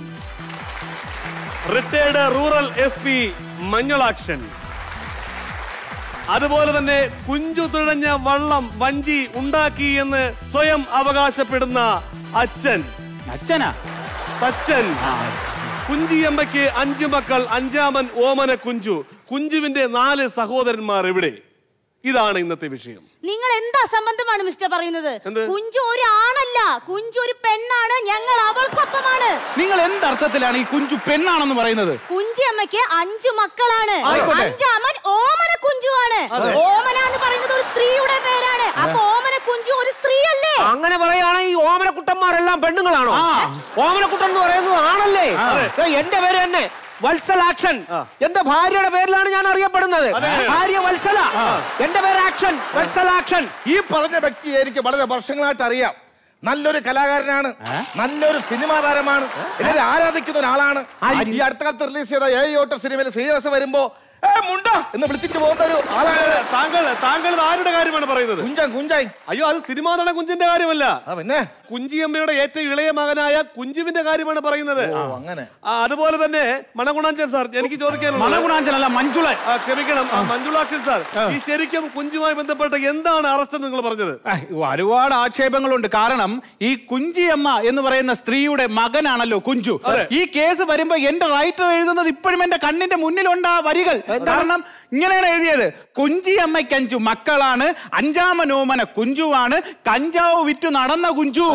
retired rural S P Manjalakshan, അതുപോലെ തന്നെ കുഞ്ചു തുഴഞ്ഞ വള്ളം വഞ്ചി ഉണ്ടാക്കി എന്ന് സ്വയം അവകാശപ്പെടുന്ന അച്ഛൻ. അച്ഛനാ? തച്ചൻ. കുഞ്ചിയമ്മയ്ക്ക് അഞ്ചു മക്കൾ, അഞ്ചാമൻ ഓമന കുഞ്ചു. കുഞ്ചുവിന്റെ നാല് സഹോദരന്മാർ എവിടെ? ഇതാണ് ഇന്നത്തെ വിഷയം. നിങ്ങൾ എന്താ സംബന്ധമാണ് മിസ്റ്റർ പറയുന്നത്? കുഞ്ചു ഒരു ആണല്ല, കുഞ്ചു ഒരു പെണ്ണാണ്. ഞങ്ങൾ അവൾക്കൊപ്പമാണ്. നിങ്ങൾ എന്തർത്ഥത്തിലാണ് ഈ കുഞ്ചു പെണ്ണാണെന്ന് പറയുന്നത്? കുഞ്ചിയമ്മയ്ക്ക് അഞ്ചു മക്കളാണ്. അഞ്ചാമൻ ഓമന കുഞ്ചുവാണ്. ഓമന എന്ന് പറയുന്നത് ഒരു സ്ത്രീയുടെ പേരാണ്. അപ്പൊ ഓമന കുഞ്ചു ഒരു സ്ത്രീ അല്ലേ? അങ്ങനെ പറയുകയാണെങ്കിൽ ഈ ഓമനക്കുട്ടന്മാരെല്ലാം പെണ്ണുങ്ങളാണോ? ഓമനക്കുട്ടൻ എന്ന് പറയുന്നത് ആണല്ലേ? എന്റെ പേര് തന്നെ വത്സൽ ആക്ഷൻ. എന്റെ ഭാര്യയുടെ പേരിലാണ് ഞാൻ അറിയപ്പെടുന്നത്. ഭാര്യ വത്സല, എന്റെ പേര് ആക്ഷൻ, വത്സൽ ആക്ഷൻ. ഈ പറഞ്ഞ വ്യക്തിയെ എനിക്ക് വളരെ വർഷങ്ങളായിട്ട് അറിയാം. നല്ലൊരു കലാകാരനാണ്, നല്ലൊരു സിനിമാ താരമാണ്, എന്നെ ആരാധിക്കുന്ന ഒരാളാണ്. ഈ അടുത്ത കാലത്ത് റിലീസ് ചെയ്ത ഏയോട്ട സിനിമയിൽ ശ്രീനിവാസൻ വരുമ്പോ മുണ്ട എന്ന് വിളിച്ചിട്ട് പോകുന്ന ഒരു ആളാണ്. താങ്കൾ താങ്കൾ ആരുടെ കാര്യമാണ് പറയുന്നത്? കുഞ്ചൻ, കുഞ്ചായി. അയ്യോ, അത് സിനിമാ നടൻ കുഞ്ചിന്റെ കാര്യമല്ല. പിന്നെ കുഞ്ചിയമ്മയുടെ ഏറ്റവും ഇളയ മകനായ കുഞ്ചുവിന്റെ കാര്യമാണ് പറയുന്നത്. അങ്ങനെ. അതുപോലെ തന്നെ മണഗുണാഞ്ചൻ സാർ, എനിക്ക് ചോദിക്കാനുള്ളത്. മണഗുണാഞ്ചൻ അല്ല, മഞ്ജുള. ക്ഷമിക്കണം, മഞ്ജുളാക്ഷൻ സാർ, ഈ ശരിക്കും കുഞ്ചുമായി ബന്ധപ്പെട്ട എന്താണ് അറസ്റ്റ് നിങ്ങൾ പറഞ്ഞത്? ഒരുപാട് ആക്ഷേപങ്ങളുണ്ട്. കാരണം ഈ കുഞ്ചിയമ്മ എന്ന് പറയുന്ന സ്ത്രീയുടെ മകനാണല്ലോ കുഞ്ചു. ഈ കേസ് വരുമ്പോ എന്റെ റൈറ്റർ എഴുതുന്നത് ഇപ്പോഴും എന്റെ കണ്ണിന്റെ മുന്നിലുണ്ട് ആ വരികൾ. കാരണം ഇങ്ങനെയാണ് എഴുതിയത്: കുഞ്ചിയമ്മയ്ക്ക് അഞ്ചു മക്കളാണ്, അഞ്ചാമനോമന കുഞ്ചുവാണ്, കഞ്ചാവ് വിറ്റു നടന്ന കുഞ്ചു.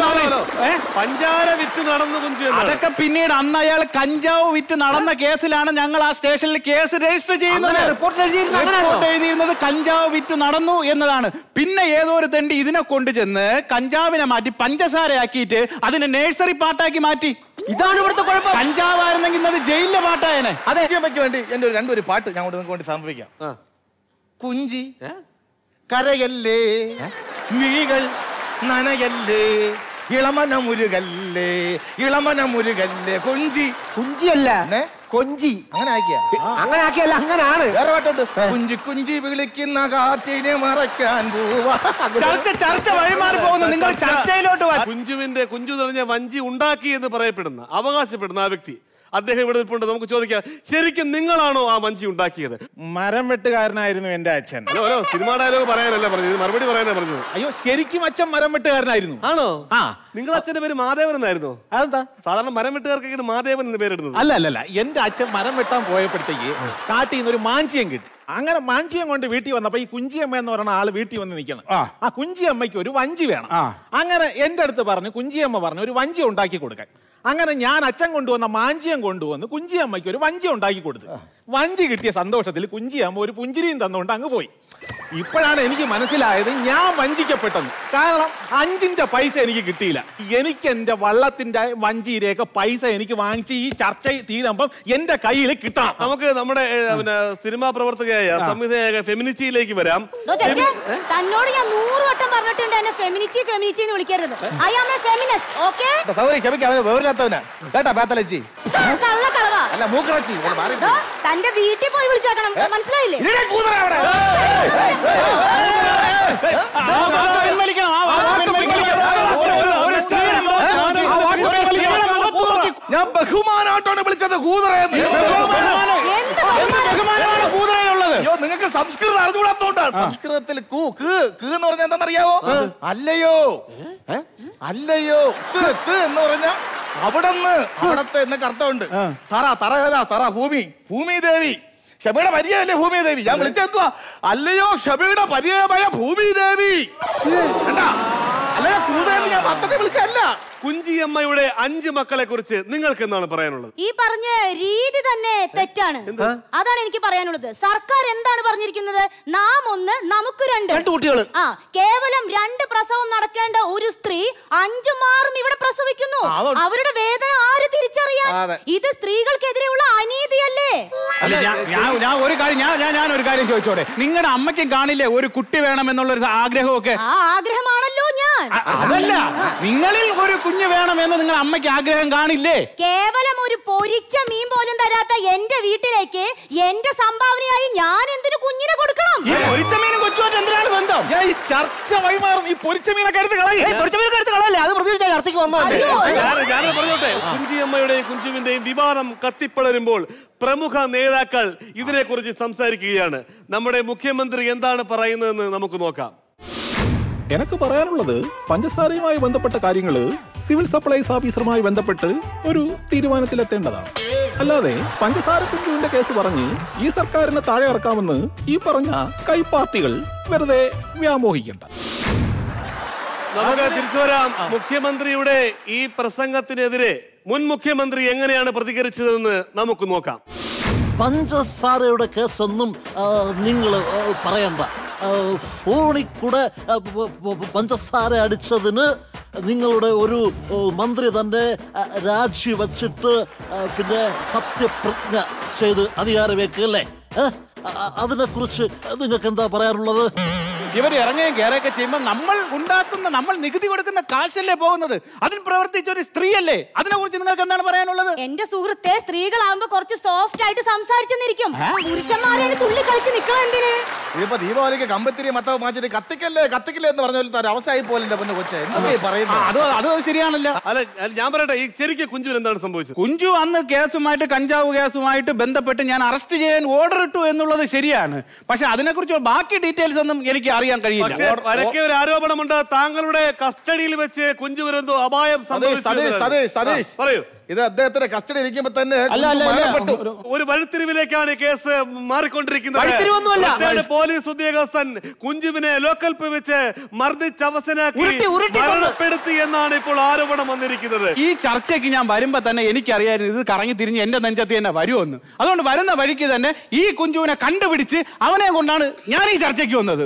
പഞ്ചാര വിറ്റ് നടന്ന കുഞ്ചു. അതൊക്കെ പിന്നീട് അന്ന് അയാൾ കഞ്ചാവ് വിറ്റ് നടന്ന കേസിലാണ് ഞങ്ങൾ ആ സ്റ്റേഷനിൽ കേസ് രജിസ്റ്റർ ചെയ്യുന്നത്. റിപ്പോർട്ട് എഴുതിയിരുന്നത് കഞ്ചാവ് വിറ്റ് നടന്നു എന്നതാണ്. പിന്നെ ഏതോ ഒരു തെണ്ടി ഇതിനെ കൊണ്ടുചെന്ന് കഞ്ചാവിനെ മാറ്റി പഞ്ചസാരയാക്കിയിട്ട് അതിനെ നേഴ്സറി പാട്ടാക്കി മാറ്റി. ഇതാണ് ഇവിടുത്തെ കുഴപ്പം. കഞ്ചാവായിരുന്നെങ്കിൽ ഇന്നത് ജയിലിലെ പാട്ടായനെ. അതെ, വേണ്ടി എന്റെ രണ്ടൊരു പാട്ട് ഞാൻ നിങ്ങൾക്ക് വേണ്ടി സമർപ്പിക്കാം. കുഞ്ചി കരയല്ലേ, മിഴികൾ നനയല്ലേ, ഇളമന മുരുകല്ലേ, ഇളമന മുരുകല്ലേ. കുഞ്ചി കുഞ്ചിയല്ല, കൊഞ്ചി. അങ്ങനെ ആക്കിയ അങ്ങനെ ആക്കിയല്ല, അങ്ങനാണ്. വേറെ പാട്ടുണ്ട്. കുഞ്ചി കുഞ്ചി വിളിക്കുന്ന കാറ്റിനെ മറയ്ക്കാൻ പോവാ. ചർച്ച ചർച്ച വഴിമാറി പോകുന്നു. നിങ്ങൾ ചർച്ചയിലോട്ട് വാ. കുഞ്ചുവിന്റെ കുഞ്ചു നിറഞ്ഞ വഞ്ചി ഉണ്ടാക്കി എന്ന് പറയപ്പെടുന്ന അവകാശപ്പെടുന്ന ആ വ്യക്തി അദ്ദേഹം ഇവിടെ നിൽപ്പുണ്ട്. നമുക്ക് ചോദിക്കാം, ശരിക്കും നിങ്ങളാണോ ആ വഞ്ചി ഉണ്ടാക്കിയത്? മരം വെട്ടുകാരനായിരുന്നു എന്റെ അച്ഛൻ. ഹലോ ഹലോ സിനിമാ ഡയലോഗ് പറയാനല്ല പറഞ്ഞത്, മറുപടി പറയാനാ പറഞ്ഞത്. അയ്യോ, ശരിക്കും അച്ഛൻ മരം വെട്ടുകാരനായിരുന്നു. ആണോ? ആ. നിങ്ങൾ അച്ഛന്റെ പേര് മാധവൻ എന്നായിരുന്നു? അതെന്താ? സാധാരണ മരം വെട്ടുകാർക്ക് മാധവൻ എന്ന് പേരിടുന്നത്. അല്ല അല്ല അല്ല എന്റെ അച്ഛൻ മരം വെട്ടാൻ പോയപ്പോഴത്തേക്ക് കാട്ടിൽ നിന്ന് ഒരു മാഞ്ചിയം കിട്ടി. അങ്ങനെ മാഞ്ചിയം കൊണ്ട് വീട്ടിൽ വന്നപ്പോ ഈ കുഞ്ചിയമ്മ എന്ന് പറയുന്ന ആള് വീട്ടിൽ വന്ന് നിൽക്കണം. ആ കുഞ്ചിയമ്മയ്ക്ക് ഒരു വഞ്ചി വേണം. അങ്ങനെ എന്റെ അടുത്ത് പറഞ്ഞു, കുഞ്ചിയമ്മ പറഞ്ഞു ഒരു വഞ്ചി ഉണ്ടാക്കി കൊടുക്കാൻ. അങ്ങനെ ഞാൻ അച്ഛൻ കൊണ്ടുവന്ന മാഞ്ചിയം കൊണ്ടുവന്ന് കുഞ്ചിയമ്മയ്ക്ക് ഒരു വഞ്ചി ഉണ്ടാക്കി കൊടുത്തു. വഞ്ചി കിട്ടിയ സന്തോഷത്തിൽ കുഞ്ചിയമ്മ ഒരു പുഞ്ചിരിയും തന്നുകൊണ്ട് അങ്ങ് പോയി. ഇപ്പോഴാണ് എനിക്ക് മനസ്സിലായത് ഞാൻ വഞ്ചിക്കപ്പെട്ടെന്ന്. കാരണം അഞ്ചിന്റെ പൈസ എനിക്ക് കിട്ടിയില്ല. എനിക്ക് എന്റെ വള്ളത്തിന്റെ വഞ്ചിയിലേക്ക് പൈസ എനിക്ക് വാങ്ങിച്ച് ഈ ചർച്ച തീരുമ്പം എന്റെ കയ്യിൽ കിട്ടണം. നമുക്ക് നമ്മുടെ സിനിമാ പ്രവർത്തകയായ സംവിധായക ഫെമിനിച്ചിയിലേക്ക് വരാം. തന്നോട് ഞാൻ നൂറ് വട്ടം പറഞ്ഞിട്ടുണ്ട് എന്നെ ഫെമിനിച്ചി ഫെമിനിച്ചി എന്ന് വിളിക്കരുത്. I am a feminist. Okay? Sorry ക്ഷമിക്കാം, അവനെ വിവരമില്ലാത്തവനാ കേട്ടാ. ബാത്തലച്ചി അല്ല മൂക്കറച്ചി. തന്റെ വീട്ടിൽ പോയി വിളിച്ചേക്കണം, മനസ്സിലായില്ലേ? ഞാൻ ബഹുമാനായിട്ടാണ് വിളിച്ചത്. കൂതറയെന്ന്. അയ്യോ, നിങ്ങൾക്ക് സംസ്കൃതം അറിഞ്ഞുകൂടാത്തോണ്ടാണ്. സംസ്കൃതത്തിൽ കൂ ക് ക് എന്ന് പറഞ്ഞാൽ എന്താണെന്നറിയാവോ? അല്ലയോ അല്ലയോ എന്ന് പറഞ്ഞ അവിടെന്ന് അവിടത്തെ എന്നൊക്കെ അർത്ഥമുണ്ട്. തറ തറ ഏതാ? തറ ഭൂമി, ഭൂമി ദേവി. ഷബിയുടെ പരിചയമല്ലേ ഭൂമി ദേവി? ഞാൻ വിളിച്ചെന്തുവാ? അല്ലയോ ഷബിയുടെ പരിചയമായ ഭൂമി ദേവി. അല്ലയോ കൂതയെന്ന് ഞാൻ പത്രത്തിൽ വിളിച്ചല്ല. കുഞ്ചിയമ്മയുടെ അഞ്ച് മക്കളെ കുറിച്ച് നിങ്ങൾക്ക് എന്താണ് പറയാനുള്ളത്? ഈ പറഞ്ഞ രീതി തന്നെ തെറ്റാണ്. അതാണ് എനിക്ക് പറയാനുള്ളത്. സർക്കാർ എന്താണ് പറഞ്ഞിരിക്കുന്നത്? നാം ഒന്ന് നമുക്ക് രണ്ട് കുട്ടികൾ. ആ കേവലം രണ്ട് പ്രസവം നടക്കേണ്ട ഒരു സ്ത്രീ അഞ്ചു മാറും ഇവിടെ പ്രസവിക്കുന്നു. അവരുടെ വേദന ആര് തിരിച്ചറിയാൻ? ഇത് സ്ത്രീകൾക്കെതിരെയുള്ള അനീതിയല്ലേ? ഞാൻ ഒരു കാര്യം ഞാൻ ഞാൻ ഒരു കാര്യം ചോദിച്ചോടെ, നിങ്ങളുടെ അമ്മയ്ക്കും കാണില്ലേ ഒരു കുട്ടി വേണമെന്നുള്ളൊരു ആഗ്രഹമൊക്കെ? ആ ആഗ്രഹമാണല്ലോ ഞാൻ. അതല്ല, നിങ്ങളിൽ ഒരു കുഞ്ഞ് വേണമെന്ന് നിങ്ങൾ അമ്മയ്ക്ക് ആഗ്രഹം കാണില്ലേ? കേവലം ഒരു ഒരു പൊരിച്ച മീൻ പോലും തരാത്ത എന്റെ വീട്ടിലേക്ക് എന്റെ സംഭാവനയായി ഞാൻ എന്തിനു കുഞ്ഞിനെ കൊടുക്കണം? ഈ പൊരിച്ച മീനും കൊച്ചുമായിട്ട് എന്തിനാണ് ബന്ധം? ഈ ചർച്ച വഴിമാറും. ഈ പൊരിച്ച മീനൊക്കെ എടുത്ത് കളയേ. പൊരിച്ച മീനൊക്കെ എടുത്ത് കളയല്ലേ? അത് പ്രതികരിച്ച ചർച്ചയ്ക്ക് വന്നതല്ലേ? ഞാൻ പറഞ്ഞോട്ടെ, കുഞ്ചിയമ്മയുടെയും കുഞ്ചുവിന്റെയും വിവാദം കത്തിപ്പടരുമ്പോൾ പ്രമുഖ നേതാക്കൾ ഇതിനെക്കുറിച്ച് സംസാരിക്കുകയാണ്. നമ്മുടെ മുഖ്യമന്ത്രി എന്താണ് പറയുന്നതെന്ന് നമുക്ക് നോക്കാം. എനിക്ക് പറയാനുള്ളത്, പഞ്ചസാരയുമായി ബന്ധപ്പെട്ട കാര്യങ്ങള് സിവിൽ സപ്ലൈസ് ഓഫീസറുമായി ബന്ധപ്പെട്ട് ഒരു തീരുമാനത്തിലെത്തേണ്ടതാണ്. അല്ലാതെ പഞ്ചസാര കുഞ്ചുവിന്റെ കേസ് പറഞ്ഞ് ഈ സർക്കാരിനെ താഴെ ഇറക്കാമെന്ന് ഈ പറഞ്ഞ കൈ പാർട്ടികൾ വെറുതെ വ്യാമോഹിക്കണ്ട. നമുക്ക് തിരിച്ചു വരാം. മുഖ്യമന്ത്രിയുടെ ഈ പ്രസംഗത്തിനെതിരെ മുൻ മുഖ്യമന്ത്രി എങ്ങനെയാണ് പ്രതികരിച്ചതെന്ന് നമുക്ക് നോക്കാം. പഞ്ചസാരയുടെ കേസൊന്നും നിങ്ങൾ പറയണ്ട. ഫോണിൽ കൂടെ പഞ്ചസാര അടിച്ചതിന് നിങ്ങളുടെ ഒരു മന്ത്രി തന്നെ രാജിവെച്ചിട്ട് പിന്നെ സത്യപ്രതിജ്ഞ ചെയ്ത് അധികാരമേക്കല്ലേ? അതിനെക്കുറിച്ച് നിങ്ങൾക്ക് എന്താ പറയാനുള്ളത്? ഇവർ ഇറങ്ങുകയും കയറുകയൊക്കെ ചെയ്യുമ്പോൾ നമ്മൾ ഉണ്ടാക്കുന്ന, നമ്മൾ നികുതി കൊടുക്കുന്ന കാശല്ലേ പോകുന്നത്? അതിൽ പ്രവർത്തിച്ച ഒരു സ്ത്രീയല്ലേ? അതിനെ കുറിച്ച് നിങ്ങൾക്ക് എന്താണ് പറയാനുള്ളത്? എന്റെ സുഹൃത്തെ, സ്ത്രീകളാകുമ്പോ കുറച്ച് സോഫ്റ്റ് ആയിട്ട് സംസാരിച്ചെന്നിരിക്കും. പുരുഷന്മാരെ തുള്ളി കളിച്ച് നിക്കണം എന്തിന്? ഇതിപ്പോ ദീപാവലിക്ക് കമ്പത്തിരി മത്തവ് മാച്ചിട്ട് കത്തിക്കല്ലേ കത്തിക്കല്ലേ എന്ന് പറഞ്ഞ പോലത്തെ ഒരു അവസ്ഥയായി പോലെ പൊന്നു കൊച്ചെ പറയുന്നത്. അത് ശരിയാണല്ലോ. അല്ല, ഞാൻ പറയട്ടെ, ഈ ശരിക്കും കുഞ്ചു എന്താണ് സംഭവിച്ചത്? കുഞ്ചു അന്ന് കേസുമായിട്ട്, കഞ്ചാവ് കേസുമായിട്ട് ബന്ധപ്പെട്ട് ഞാൻ അറസ്റ്റ് ചെയ്യാൻ ഓർഡർ ഇട്ടു എന്നുള്ളത് ശരിയാണ്. പക്ഷെ അതിനെക്കുറിച്ച് ബാക്കി ഡീറ്റെയിൽസ് ഒന്നും എനിക്ക് അറിയാൻ കഴിയില്ല. പരക്കെ ഒരു ആരോപണമുണ്ട്, താങ്കളുടെ കസ്റ്റഡിയിൽ വെച്ച് കുഞ്ചു എന്തോ അപായം സംഭവിച്ചു. പറയൂ. ഇത് അദ്ദേഹത്തിന്റെ കസ്റ്റഡി ഇരിക്കുമ്പോ തന്നെ ഒരു വഴിത്തിരിവിലേക്കാണ് കേസ് മാറിക്കൊണ്ടിരിക്കുന്നത്. പോലീസ് ഉദ്യോഗസ്ഥൻ കുഞ്ചുവിനെ ലോക്കൽ വെച്ച് മർദ്ദിച്ച് അവസനാക്കി മരണപ്പെടുത്തി എന്നാണ് ഇപ്പോൾ ആരോപണം വന്നിരിക്കുന്നത്. ഈ ചർച്ചയ്ക്ക് ഞാൻ വരുമ്പോ തന്നെ എനിക്കറിയായിരുന്നു ഇത് കറങ്ങി തിരിഞ്ഞ് എന്റെ നെഞ്ചത്ത് തന്നെ വരുമെന്ന്. അതുകൊണ്ട് വരുന്ന വഴിക്ക് തന്നെ ഈ കുഞ്ചുവിനെ കണ്ടുപിടിച്ച് അവനെ കൊണ്ടാണ് ഞാൻ ഈ ചർച്ചയ്ക്ക് വന്നത്.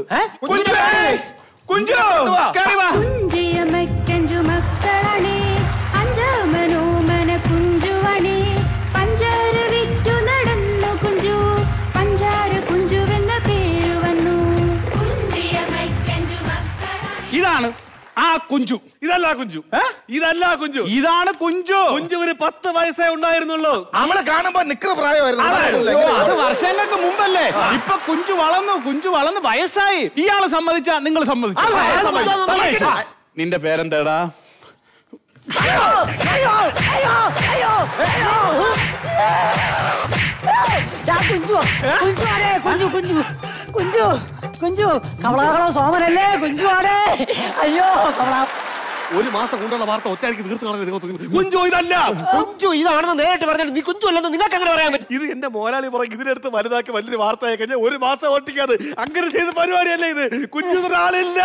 ഇതാണ് ആ കുഞ്ചു. ഇതല്ല കുഞ്ചു, ഇതല്ല കുഞ്ചു, ഇതാണ് കുഞ്ചു. കുഞ്ചുവിന് പത്ത് വയസ്സേ ഉണ്ടായിരുന്നുള്ളൂ. നമ്മളെ കാണുമ്പോ നിക്കറ പ്രായമായിരുന്നു. അത് വർഷങ്ങൾക്ക് മുമ്പല്ലേ. ഇപ്പൊ കുഞ്ചു വളർന്നു, കുഞ്ചു വളർന്ന് വയസ്സായി. ഇയാള് സമ്മതിച്ചാ നിങ്ങൾ സമ്മതിച്ചു? നിന്റെ പേരെന്താടാ? കുഞ്ചു കുഞ്ചു കുഞ്ചു കുഞ്ചു കുഞ്ചു കമലാകളോ സോമനല്ലേ? കുഞ്ചു ആണേ. അയ്യോ കമലാ. ഒരു മാസം കൊണ്ടുള്ള വാർത്ത ഒറ്റയ്ക്ക് തീർത്ത് കളഞ്ഞു. കുഞ്ചു ഇതല്ല, കുഞ്ചു ഇതാണെന്ന് നേരിട്ട് പറഞ്ഞിട്ട് നീ കുഞ്ചു അല്ലെന്ന് നിങ്ങൾക്ക് അങ്ങനെ പറയാൻ പറ്റും? ഇത് എന്റെ മോലാളി പുറകെ ഇതിനെടുത്ത് വലുതാക്കി വലിയൊരു വാർത്തയായി കഴിഞ്ഞാൽ ഒരു മാസം ഓട്ടിക്കാതെ അങ്ങനെ ചെയ്ത പരിപാടിയല്ലേ ഇത്. കുഞ്ചു ഒരാളില്ല.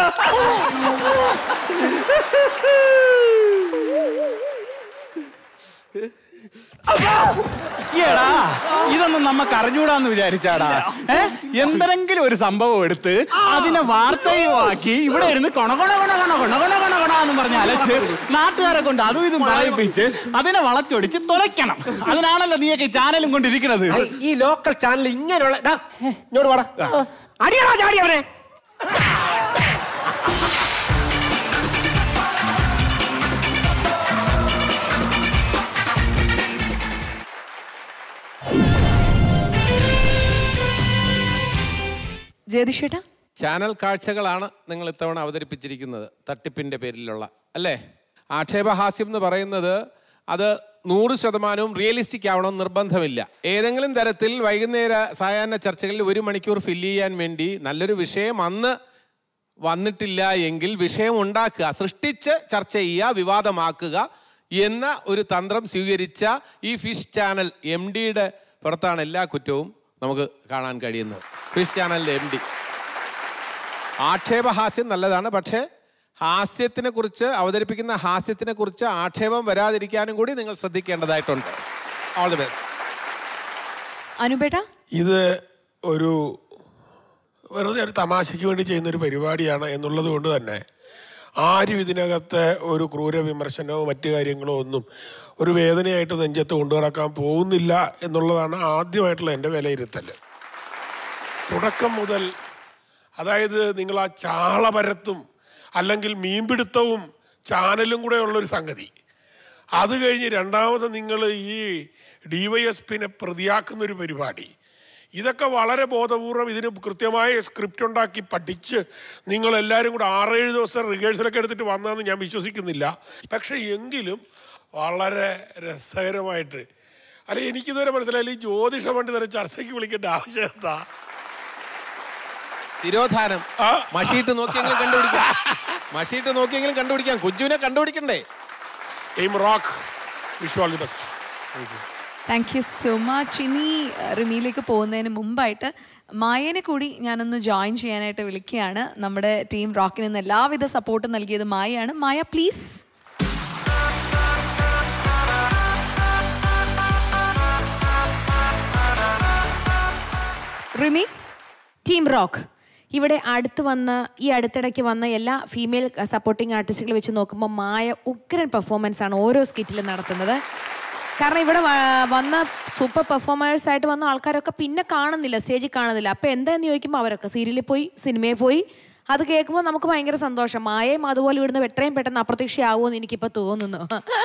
ഇതൊന്നും നമുക്ക് അറിഞ്ഞൂടാന്ന് വിചാരിച്ചാടാ. എന്തെങ്കിലും ഒരു സംഭവം എടുത്ത് അതിനെ വാർത്തയുമാക്കി ഇവിടെ ഇരുന്ന് കൊണകൊണ കൊണ കൊണ കൊണ കൊണ കൊണ കൊണ എന്ന് പറഞ്ഞ് അലച്ച് നാട്ടുകാരെ കൊണ്ട് അതും ഇതും പറയിപ്പിച്ച് അതിനെ വളച്ചൊടിച്ച് തുലയ്ക്കണം. അതിനാണല്ലോ നീയൊക്കെ ചാനലും കൊണ്ടിരിക്കുന്നത്. ഈ ലോക്കൽ ചാനൽ ഇങ്ങനെയുള്ള ഇങ്ങോട്ട് വാടാ, അടിയടാ ചാടി അവനെ. ചാനൽ കാഴ്ചകളാണ് നിങ്ങൾ ഇത്തവണ അവതരിപ്പിച്ചിരിക്കുന്നത്, തട്ടിപ്പിന്റെ പേരിലുള്ള അല്ലേ? ആക്ഷേപഹാസ്യം എന്ന് പറയുന്നത് അത് നൂറ് ശതമാനവും റിയലിസ്റ്റിക് ആവണം നിർബന്ധമില്ല. ഏതെങ്കിലും തരത്തിൽ വൈകുന്നേര സായാഹ്ന ചർച്ചകളിൽ ഒരു മണിക്കൂർ ഫില്ല് ചെയ്യാൻ വേണ്ടി നല്ലൊരു വിഷയം അന്ന് വന്നിട്ടില്ല എങ്കിൽ വിഷയം ഉണ്ടാക്കുക, സൃഷ്ടിച്ച് ചർച്ച ചെയ്യുക, വിവാദമാക്കുക എന്ന ഒരു തന്ത്രം സ്വീകരിച്ച ഈ ഫിഷ് ചാനൽ എം ഡിയുടെ പുറത്താണ് എല്ലാ കുറ്റവും നമുക്ക് കാണാൻ കഴിയുന്നത്. ഫിഷ് ചാനലിൻ്റെ എം ഡി. ആക്ഷേപഹാസ്യം നല്ലതാണ്, പക്ഷേ ഹാസ്യത്തിനെ കുറിച്ച് അവതരിപ്പിക്കുന്ന ഹാസ്യത്തിനെ കുറിച്ച് ആക്ഷേപം വരാതിരിക്കാനും കൂടി നിങ്ങൾ ശ്രദ്ധിക്കേണ്ടതായിട്ടുണ്ട്. All the best. അനുപേട്ട, ഇത് ഒരു വെറുതെ ഒരു തമാശയ്ക്ക് വേണ്ടി ചെയ്യുന്ന ഒരു പരിപാടിയാണ് എന്നുള്ളത് കൊണ്ട് തന്നെ ആരും ഇതിനകത്ത് ഒരു ക്രൂര വിമർശനമോ മറ്റു കാര്യങ്ങളോ ഒന്നും ഒരു വേദനയായിട്ട് നെഞ്ചത്ത് കൊണ്ടു നടക്കാൻ പോകുന്നില്ല എന്നുള്ളതാണ് ആദ്യമായിട്ടുള്ള എൻ്റെ വിലയിരുത്തൽ. തുടക്കം മുതൽ, അതായത് നിങ്ങൾ ആ ചാളപരത്തും അല്ലെങ്കിൽ മീൻപിടുത്തവും ചാനലും കൂടെ ഉള്ളൊരു സംഗതി, അത് കഴിഞ്ഞ് രണ്ടാമത് നിങ്ങൾ ഈ ഡി വൈ എസ് പിന്നെ പ്രതിയാക്കുന്നൊരു പരിപാടി, ഇതൊക്കെ വളരെ ബോധപൂർവം ഇതിന് കൃത്യമായ സ്ക്രിപ്റ്റ് ഉണ്ടാക്കി പഠിച്ച് നിങ്ങളെല്ലാവരും കൂടെ ആറേഴ് ദിവസം റിഹേഴ്സലൊക്കെ എടുത്തിട്ട് വന്നതെന്ന് ഞാൻ വിശ്വസിക്കുന്നില്ല. പക്ഷെ എങ്കിലും വളരെ രസകരമായിട്ട്, അല്ല എനിക്കിതുവരെ മനസ്സിലായില്ല ഈ ജ്യോതിഷ പണ്ഡിതരെ ചർച്ചയ്ക്ക് വിളിക്കേണ്ട ആവശ്യം എന്താ? തിരോധാനം മഷീട്ട് നോക്കിയെങ്കിലും കണ്ടുപിടിക്കാം, മഷീട്ട് നോക്കിയെങ്കിലും കണ്ടുപിടിക്കാം. കുഞ്ചുവിനെ കണ്ടുപിടിക്കണ്ടേ? Team Rock, wish you all the best. Thank you so much. ഇനി റിമിയിലേക്ക് പോകുന്നതിന് മുമ്പായിട്ട് മായനെ കൂടി ഞാനൊന്ന് ജോയിൻ ചെയ്യാനായിട്ട് വിളിക്കുകയാണ്. നമ്മുടെ ടീം റോക്കിന് നിന്ന് എല്ലാവിധ സപ്പോർട്ടും നൽകിയത് മായയാണ്. Maya please. Rimi. Team Rock ഇവിടെ അടുത്ത് വന്ന ഈ അടുത്തിടയ്ക്ക് വന്ന എല്ലാ ഫീമെയിൽ സപ്പോർട്ടിംഗ് ആർട്ടിസ്റ്റുകൾ വെച്ച് നോക്കുമ്പോൾ മായ ഉഗ്രൻ പെർഫോമൻസ് ആണ് ഓരോ സ്കിറ്റിലും നടത്തുന്നത്. കാരണം ഇവിടെ വന്ന സൂപ്പർ പെർഫോമേഴ്സ് ആയിട്ട് വന്ന ആൾക്കാരൊക്കെ പിന്നെ കാണുന്നില്ല, സ്റ്റേജിൽ കാണുന്നില്ല. അപ്പോൾ എന്താന്ന് ചോദിക്കുമ്പോൾ അവരൊക്കെ സീരിയലിൽ പോയി, സിനിമയിൽ പോയി. അത് കേൾക്കുമ്പോൾ നമുക്ക് ഭയങ്കര സന്തോഷം. മായയും അതുപോലെ ഇവിടുന്ന് എത്രയും പെട്ടെന്ന് അപ്രത്യക്ഷയാവുമെന്ന് എനിക്കിപ്പോൾ തോന്നുന്നു.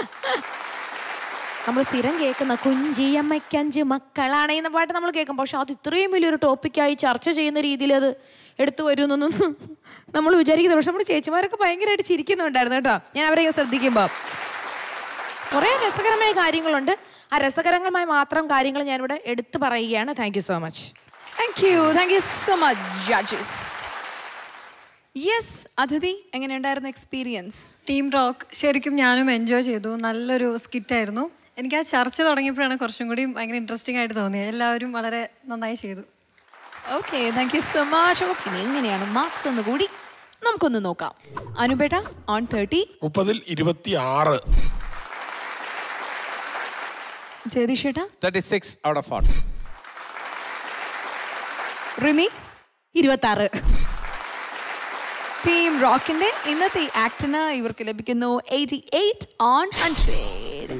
നമ്മൾ സ്ഥിരം കേൾക്കുന്ന കുഞ്ചിയമ്മയ്ക്കഞ്ച് മക്കളാണ് എന്ന പാട്ട് നമ്മൾ കേൾക്കും. പക്ഷെ അത് ഇത്രയും വലിയൊരു ടോപ്പിക്കായി ചർച്ച ചെയ്യുന്ന രീതിയിൽ അത് എടുത്തു വരുമെന്നൊന്നും നമ്മൾ വിചാരിക്കുന്നത്. പക്ഷെ നമ്മുടെ ചേച്ചിമാരൊക്കെ ഭയങ്കരമായിട്ട് ചിരിക്കുന്നുണ്ടായിരുന്നു കേട്ടോ ഞാൻ അവരെ ശ്രദ്ധിക്കുമ്പോൾ. കുറേ രസകരമായ കാര്യങ്ങളുണ്ട്. ആ രസകരമായ മാത്രം കാര്യങ്ങൾ ഞാനിവിടെ എടുത്തു പറയുകയാണ്. Thank you so much. Thank you thank you so much judges. Yes അതിഥി, എങ്ങനെയുണ്ടായിരുന്നു എക്സ്പീരിയൻസ്? ടീം റോക്ക് ശരിക്കും ഞാനും എൻജോയ് ചെയ്തു. നല്ലൊരു സ്കിറ്റായിരുന്നു. എനിക്ക് ആ ചർച്ച തുടങ്ങിയപ്പോഴാണ് കുറച്ചും കൂടി ഭയങ്കര ഇൻട്രസ്റ്റിംഗ് ആയിട്ട് തോന്നിയത്. എല്ലാവരും വളരെ നന്നായി ചെയ്തു. Okay thank you so much. Okay എങ്ങനെയാണ് മാർക്സ് എന്ന് കൂടി നമുക്കൊന്ന് നോക്കാം. അനുപേട്ട ഓൺ തേർട്ടി. മുപ്പതിൽ ഇരുപത്തി ആറ്. ജയതിഷേട്ടാ thirty-six out of forty. Rimi ഇരുപത്തി ആറ്. ടീം റോക്കിന്റെ ഇന്നത്തെ ആക്ടിന് ഇവർക്ക് ലഭിക്കുന്നു eighty eight on hundred.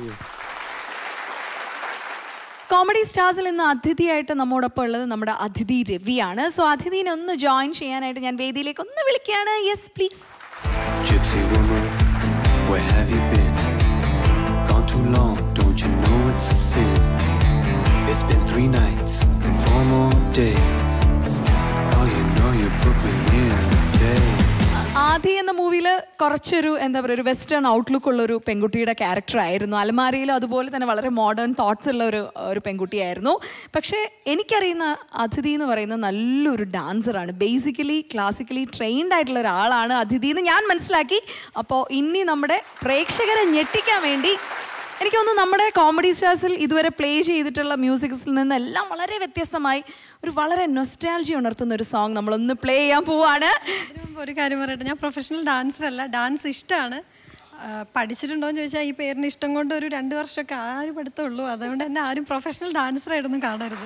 Comedy സ്റ്റാർസിൽ ഇന്ന് അതിഥിയായിട്ട് നമ്മോടൊപ്പം ഉള്ളത് നമ്മുടെ അതിഥി രവിയാണ്. സോ അതിഥിനെ ഒന്ന് ജോയിൻ ചെയ്യാനായിട്ട് ഞാൻ വേദിയിലേക്ക് ഒന്ന് വിളിക്കുകയാണ്. Yes please. Gypsy woman, where have you been? Gone too long, don't you know it's a sin? It's been three nights and four more days. Oh, you know you put me in a daze. Aadhi എന്ന മൂവിയിൽ കുറച്ചൊരു എന്താ പറയുക ഒരു western outlook ഉള്ള ഒരു പെൺകുട്ടിയുടെ character ആയിരുന്നു. അലമാരയിലും അതുപോലെ തന്നെ വളരെ മോഡേൺ തോട്ട്സ് ഉള്ള ഒരു ഒരു പെൺകുട്ടിയായിരുന്നു. പക്ഷേ എനിക്കറിയുന്ന അതിഥി എന്ന് പറയുന്ന നല്ലൊരു ഡാൻസറാണ്. ബേസിക്കലി ക്ലാസിക്കലി ട്രെയിൻഡ് ആയിട്ടുള്ള ഒരാളാണ് അതിഥി എന്ന് ഞാൻ മനസ്സിലാക്കി. അപ്പോൾ ഇനി നമ്മുടെ പ്രേക്ഷകരെ ഞെട്ടിക്കാൻ വേണ്ടി എനിക്ക് തോന്നുന്നു നമ്മുടെ കോമഡി സ്റ്റാർസിൽ ഇതുവരെ പ്ലേ ചെയ്തിട്ടുള്ള മ്യൂസിക്സിൽ നിന്നെല്ലാം വളരെ വ്യത്യസ്തമായി ഒരു വളരെ നൊസ്റ്റാൾജി ഉണർത്തുന്ന ഒരു സോങ് നമ്മളൊന്ന് പ്ലേ ചെയ്യാൻ പോവാണ്. ഒരു കാര്യം പറയട്ടെ, ഞാൻ പ്രൊഫഷണൽ ഡാൻസർ അല്ല. ഡാൻസ് ഇഷ്ടമാണ്. പഠിച്ചിട്ടുണ്ടോ എന്ന് ചോദിച്ചാൽ ഈ പേരിന് ഇഷ്ടം കൊണ്ട് ഒരു രണ്ട് വർഷമൊക്കെ ആരും പഠിത്തമുള്ളൂ. അതുകൊണ്ട് തന്നെ ആരും പ്രൊഫഷണൽ ഡാൻസറായിട്ടൊന്നും കാണരുത്.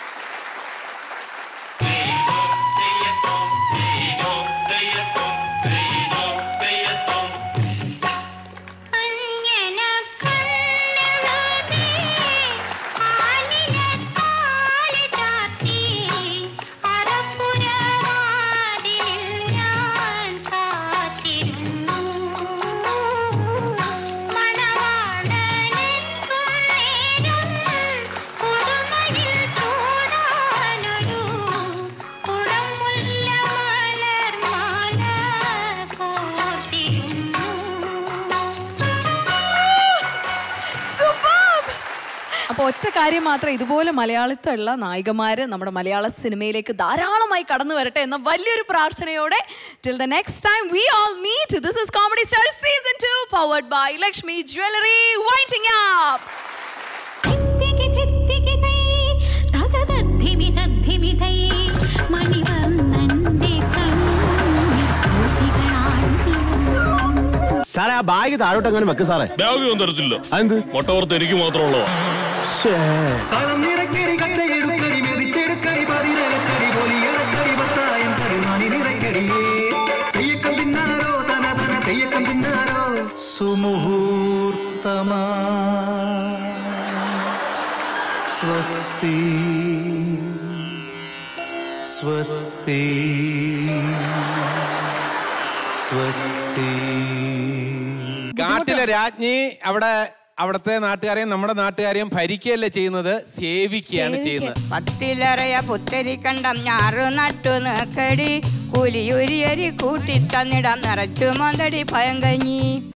അപ്പോൾ ഒറ്റ കാര്യം മാത്രം, ഇതുപോലെ മലയാളത്തിലുള്ള നായികമാർ നമ്മുടെ മലയാള സിനിമയിലേക്ക് ധാരാളമായി കടന്നു വരട്ടെ എന്ന വലിയൊരു പ്രാർത്ഥനയോടെ till the next time we all meet, this is Comedy Stars season two powered by Lakshmi Jewelry, winding up. സാറേ ആ ബാഗ് താഴോട്ട് അങ്ങനെ വെക്ക് സാറേ. ബാഗ് ഒന്നും തരത്തില്ല. എന്ത് മൊട്ടവർത്ത് എനിക്ക് മാത്രമുള്ളോ? സുമുഹൂർത്തമാ സ്വസ്തി സ്വസ്തി സ്വസ്തി. കാട്ടിലെ രാജ്ഞി അവിടെ അവിടുത്തെ നാട്ടുകാരെയും നമ്മുടെ നാട്ടുകാരെയും ഭരിക്കുകയല്ലേ ചെയ്യുന്നത്, സേവിക്കുകയാണ് ചെയ്യുന്നത്. പത്തിലറയ പുത്തരിക്കണ്ടം ഞാറു നട്ടു നോക്കടി കൂലിയുരിയരി കൂട്ടി തന്നിടാം നിറച്ചു മന്തടി പയങ്കഞ്ഞി.